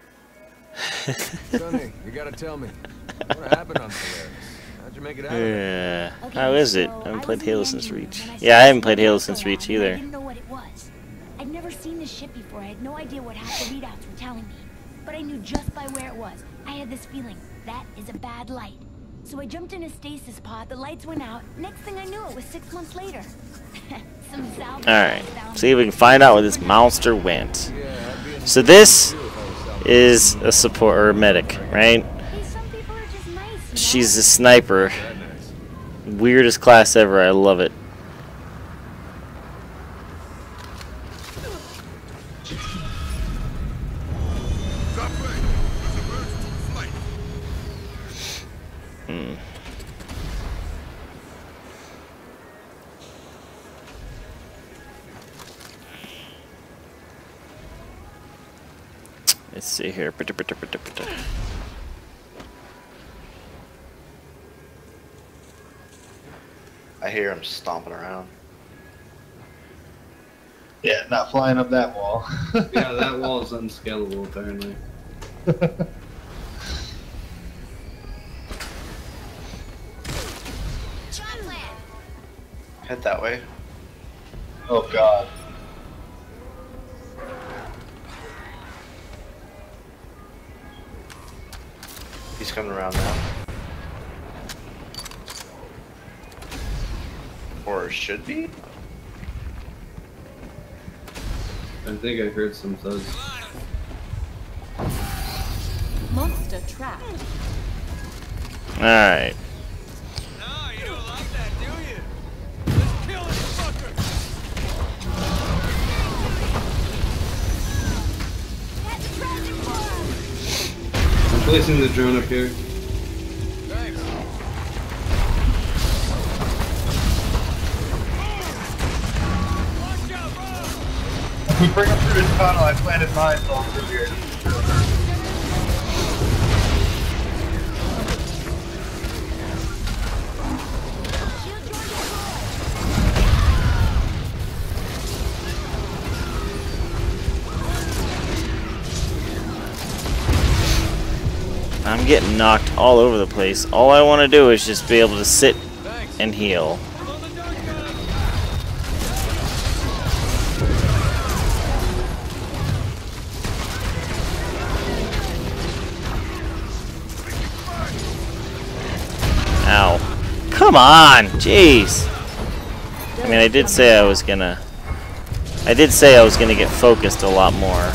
Sonny, you gotta tell me. What happened on Polaris? How'd you make it out of Yeah. it? How is it? I haven't played Halo since Reach. Yeah, I haven't played Halo since Reach either. I didn't know what it was. I'd never seen this ship before. I had no idea what half the readouts were telling me. But I knew just by where it was. I had this feeling, that is a bad light. So I jumped in a stasis pod, the lights went out. Next thing I knew, it was 6 months later. Some salvage. Alright, see if we can find out where this monster went. So this is a support or a medic, right? She's a sniper. Weirdest class ever, I love it. Let's see here. I hear him stomping around. Yeah, not flying up that wall. Yeah, that wall is unscalable apparently. Head that way. Oh god. He's coming around now. Or should be? I think I heard some thuds. Monster trapped. Alright. No, you don't like that, do you? Let's kill this fucker! I'm placing the drone up here. Thanks. If we bring him through this tunnel, I planted mines all through here. I'm getting knocked all over the place. All I want to do is just be able to sit and heal. Ow. Come on! Jeez! I mean, I did say I was gonna get focused a lot more.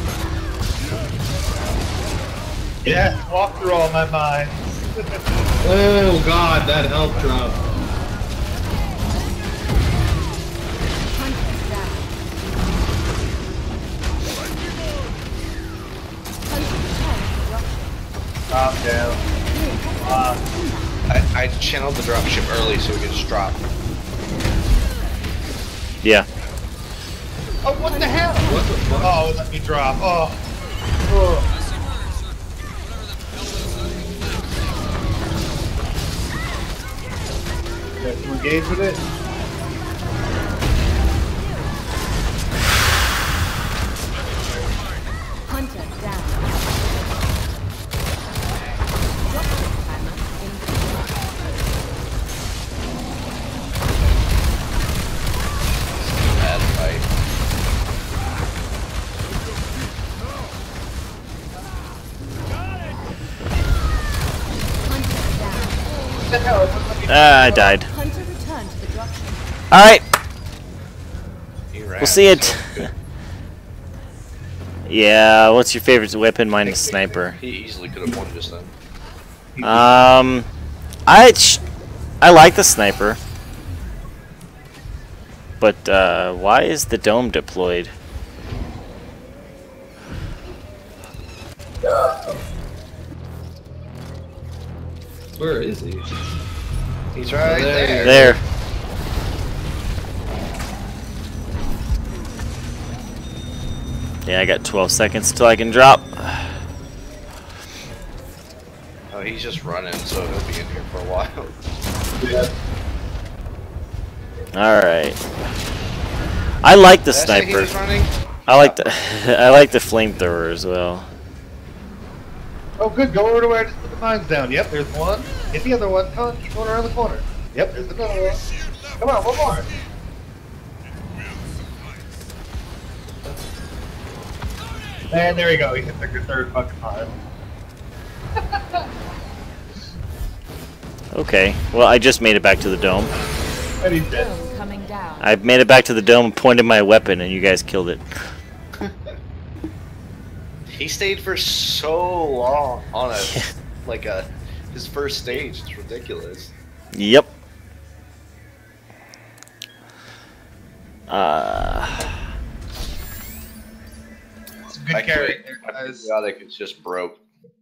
Yeah, walk through all my mind. Oh god, that health drop. Calm down. I channeled the dropship early so we could just drop. Yeah. Oh, what the hell? What the fuck? Oh, let me drop. Oh. Oh. Got to engage with it? Hunter down. Bad fight. I died. Hunter returned to the dropship. Alright. We'll see it. Yeah, what's your favorite weapon? Mine is sniper. He easily could have won just then. I like the sniper. But why is the dome deployed? Where is he? He's right there. There. Yeah, I got 12 seconds till I can drop. Oh, he's just running, so he'll be in here for a while. Yeah. Alright. I like the Did I say he sniper. was running? I like the I like the flamethrower as well. Oh, good. Go over to where I just put the mines down. Yep, there's one. Hit the other one. Come on, keep going around the corner. Yep, there's another one. Come on, one more. And there we go. He hit the third fucking mine. Okay. Well, I just made it back to the dome. And he's dead. Dome coming down. I made it back to the dome and pointed my weapon, and you guys killed it. He stayed for so long on a his first stage. It's ridiculous. Yep. It's a good carry there, guys. Chaotic, it's just broke.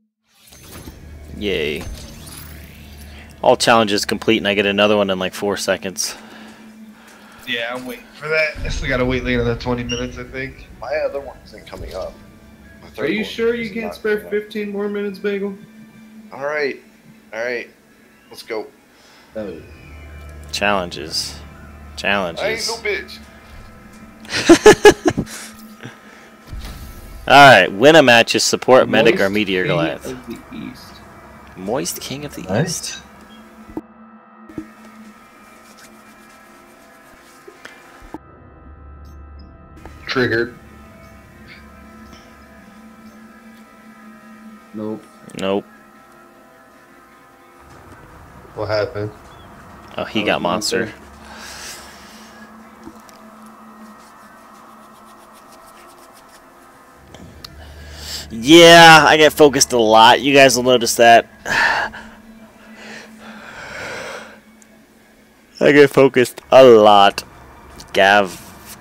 Yay. All challenges complete, and I get another one in like 4 seconds. Yeah, I'm waiting for that. I still gotta wait later than 20 minutes, I think. My other one isn't coming up. Are you sure you can't spare 15 more minutes, Bagel? Alright. Alright. Let's go. Oh. Challenges. Challenges. I ain't no bitch. Alright, win a match is support medic or Moist meteor King Goliath. of the East. Moist King of the Nice. East. Triggered. Nope. Nope. What happened? Oh, he got monster. Yeah, I get focused a lot. You guys will notice that. I get focused a lot. Gav.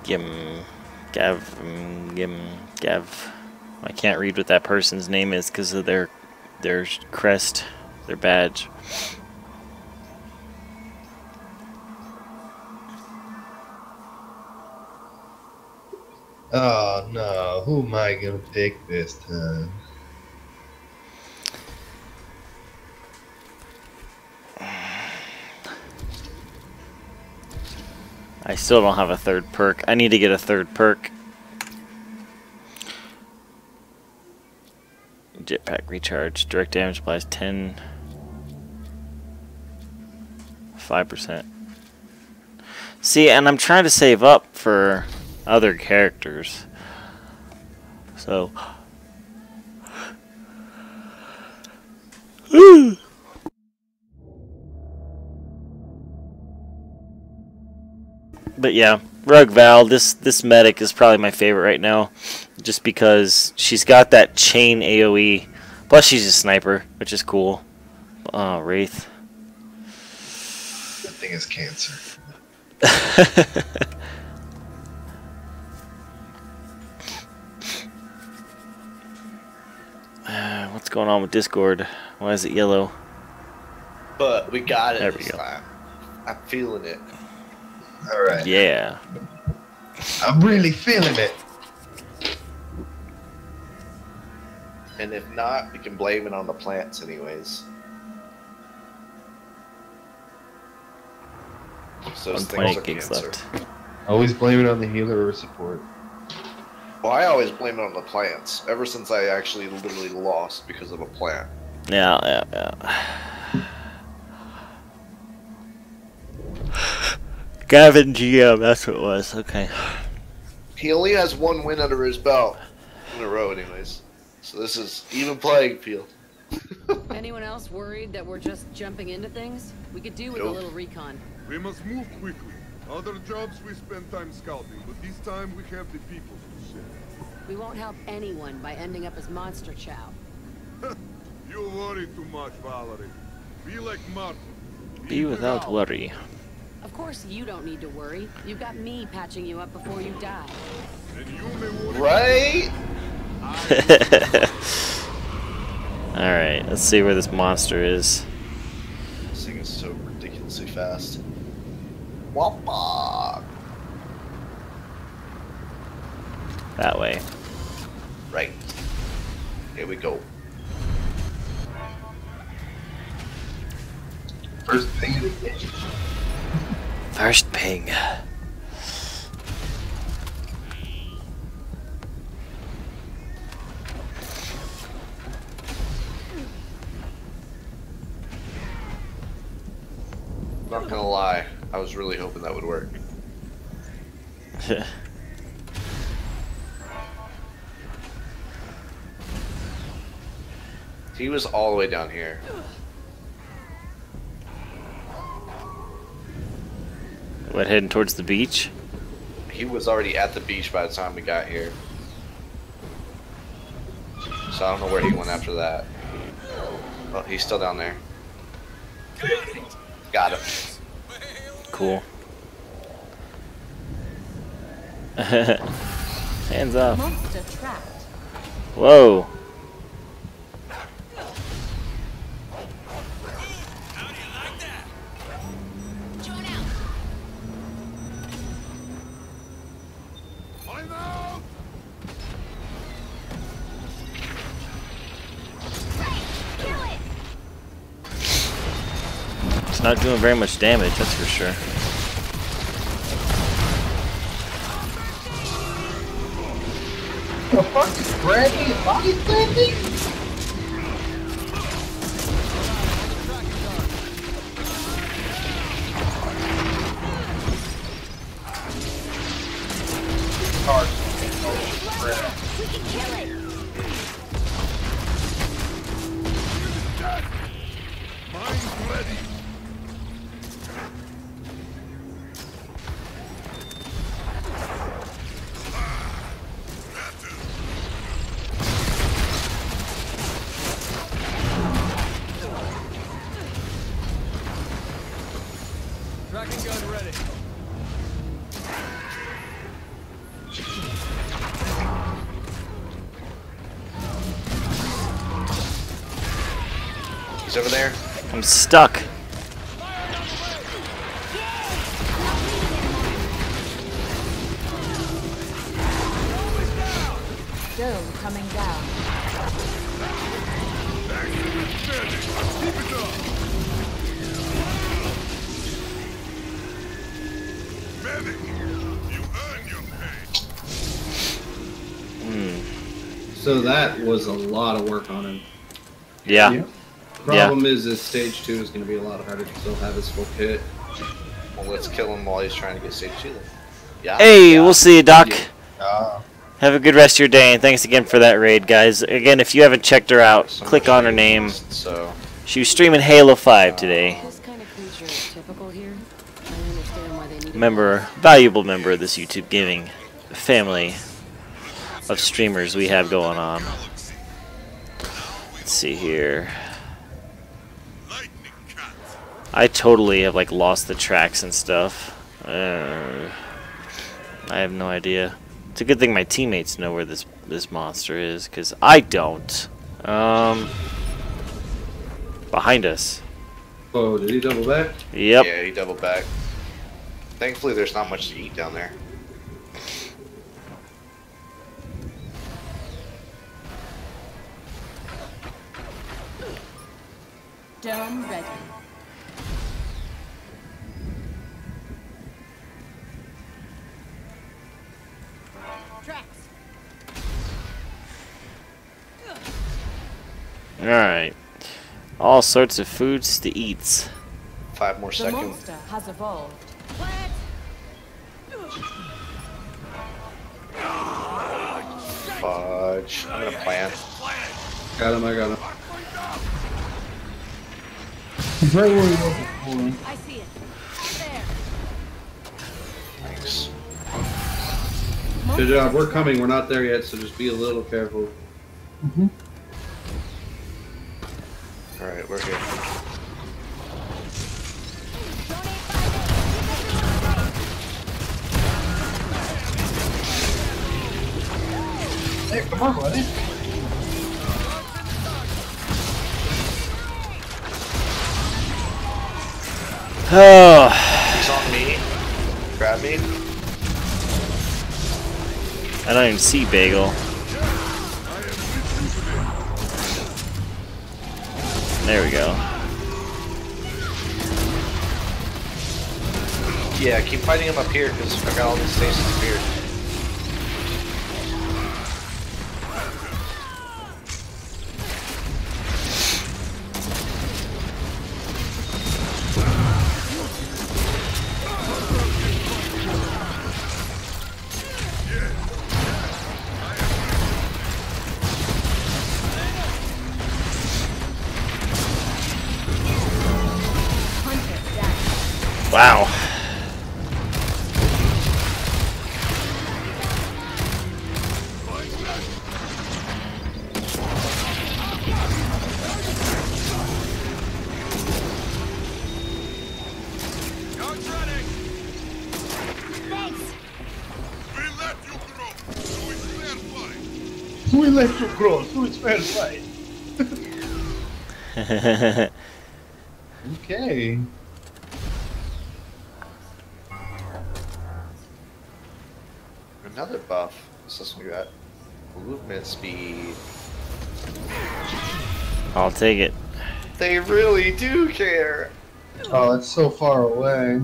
I can't read what that person's name is because of their crest, their badge. Oh no, who am I gonna pick this time? I still don't have a third perk. I need to get a third perk. Jetpack recharge. Direct damage applies 5%. See, and I'm trying to save up for other characters. So. But yeah, Rogue Val, this medic is probably my favorite right now, just because she's got that chain AoE, plus she's a sniper, which is cool. Wraith. That thing is cancer. What's going on with Discord? Why is it yellow? But we got it there we this go. time. I'm feeling it. All right. Yeah. I'm really feeling it. And if not, we can blame it on the plants anyways. So 1.8 gigs left. Always blame it on the healer or support. Well, I always blame it on the plants. Ever since I actually literally lost because of a plant. Yeah. Gavin GM, that's what it was. Okay. He only has one win under his belt in a row anyways. So this is even playing field. Anyone else worried that we're just jumping into things? We could do with a little recon. We must move quickly. Other jobs we spend time scouting, but this time we have the people to save. We won't help anyone by ending up as monster chow. You worry too much, Valerie. Be like Martin. Be without worry. Of course you don't need to worry. You've got me patching you up before you die. And you may worry. Right? Alright, let's see where this monster is. This thing is so ridiculously fast. Wampa! That way. Right. Here we go. First ping of the game. First ping. Not gonna lie, I was really hoping that would work. He was all the way down here. What, heading towards the beach? He was already at the beach by the time we got here. So I don't know where he went after that. Oh, he's still down there. Got him. Cool. Hands up. Monster trapped. Whoa. It's not doing very much damage, that's for sure. The fuck is Brandy and body standing? We can kill it! Mine's ready. Tracking gun ready. He's over there. I'm stuck. Dome coming down. Keep it up. Medic, you earn your pay. So that was a lot of work on him. Yeah. Problem is stage 2 is going to be a lot harder to still have his full kit. Well, let's kill him while he's trying to get stage 2 then. Yeah. Hey, we'll see you, Doc. Yeah. Have a good rest of your day, and thanks again for that raid, guys. Again, if you haven't checked her out, click on her name. So She was streaming Halo 5 today. This kind of creature is typical here. I understand why they need Valuable member of this YouTube gaming family of streamers we have going on. Let's see here. I totally have like lost the tracks and stuff. I have no idea. It's a good thing my teammates know where this monster is, because I don't. Behind us. Oh, did he double back? Yep. yeah, he doubled back. Thankfully, there's not much to eat down there. Dome ready. Tracks. Alright. All sorts of foods to eat. 5 more The seconds. monster has evolved. Fudge. I'm gonna plant. Got him, I got him. He's right where he was before. I see it. There. Thanks. Good job, we're coming, we're not there yet, so just be a little careful. Alright, we're good. Hey, come on, buddy. Oh. He's on me. Grab me. I don't even see Bagel. There we go. Yeah, keep fighting him up here because I got all these stations up here. Wow. We let you grow, so it's fair fight. Okay. Another buff. What's this one got? Movement speed. I'll take it. They really do care. Oh, it's so far away.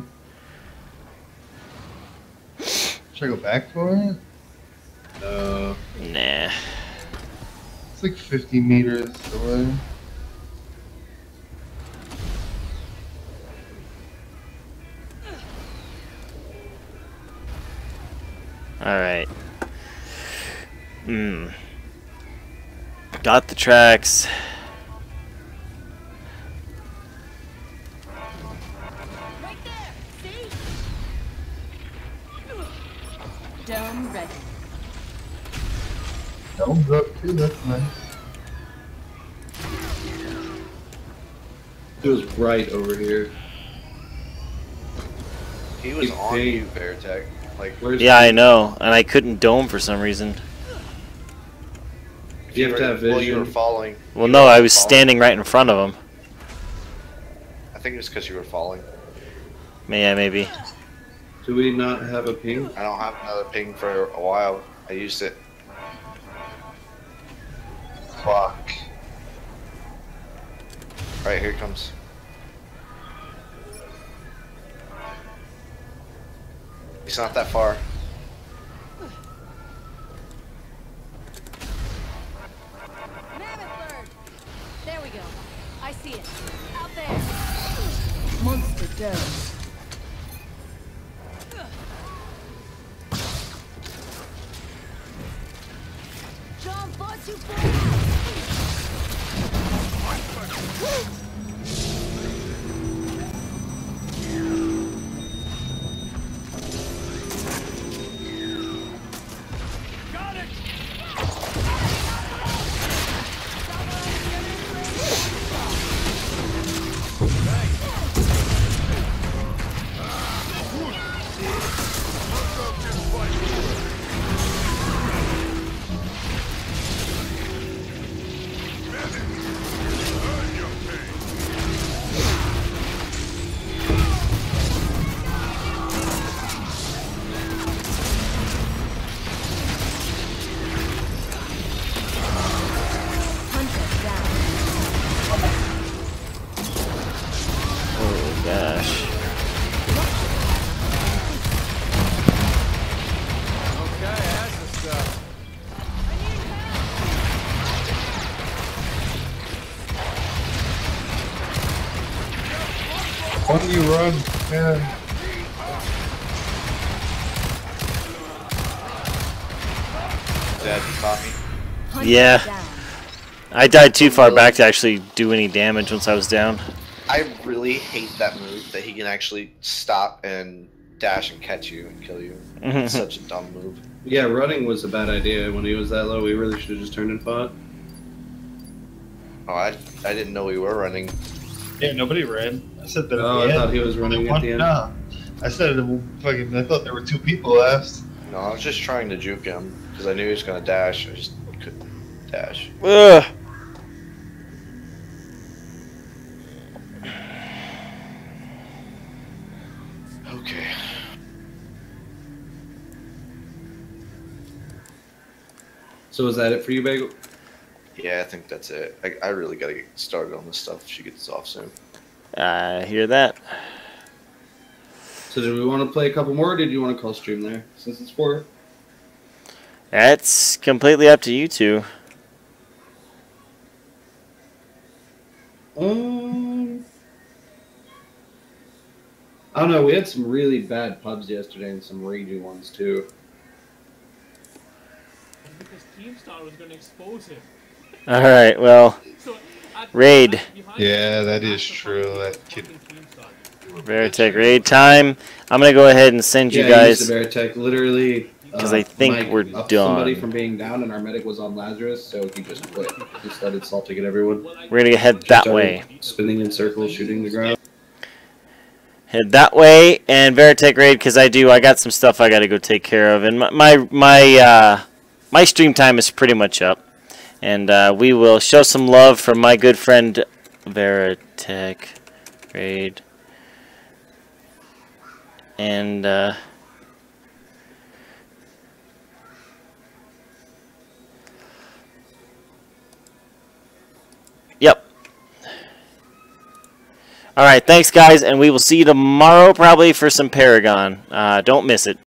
Should I go back for it? Nah. It's like 50 meters away. Alright. Got the tracks. Right there. See? Dome ready. Dome's up too, that's nice. It was right over here. He was on you, Veritech. Like, Where's Yeah, I know. And I couldn't dome for some reason. You have to have vision. well, you were falling. Well, no, I was standing right in front of him. I think it was because you were falling. Yeah, maybe. Do we not have a ping? I don't have another ping for a while. I used it. Fuck. Alright, here it comes. He's not that far. I see it. Out there. Monster down. John, far too far Why don't you run? Man. Dad, you caught me? Yeah. I died too far back to actually do any damage once I was down. I really hate that move that he can actually stop and dash and catch you and kill you. It's such a dumb move. Yeah, running was a bad idea. When he was that low, we really should have just turned and fought. Oh, I didn't know we were running. Yeah, nobody ran. I said that. Oh, I thought he was running at the end. No, I said fucking. I thought there were 2 people left. No, I was just trying to juke him because I knew he was gonna dash. I just couldn't dash. Ugh. Okay. So is that it for you, Bagel? Yeah, I think that's it. I really gotta get started on this stuff. She gets off soon. I hear that. So did we want to play a couple more, or did you want to call stream there, since it's 4? That's completely up to you two. I don't know, we had some really bad pubs yesterday and some raging ones too. Because Keemstar was going to expose him. Alright, well, raid. Yeah, that is true. That kid. Veritech raid time. I'm going to go ahead and send you guys. Yeah, Veritech literally. Because I think we're done. done. Somebody from being down and our medic was on Lazarus, so he just quit. He started salting at everyone. We're going to head that way. Spinning in circles, shooting the ground. Head that way and Veritech raid because I got some stuff I got to go take care of, and my stream time is pretty much up, and we will show some love from my good friend Veritech raid, and yep. Alright, thanks guys, and we will see you tomorrow probably for some Paragon. Don't miss it.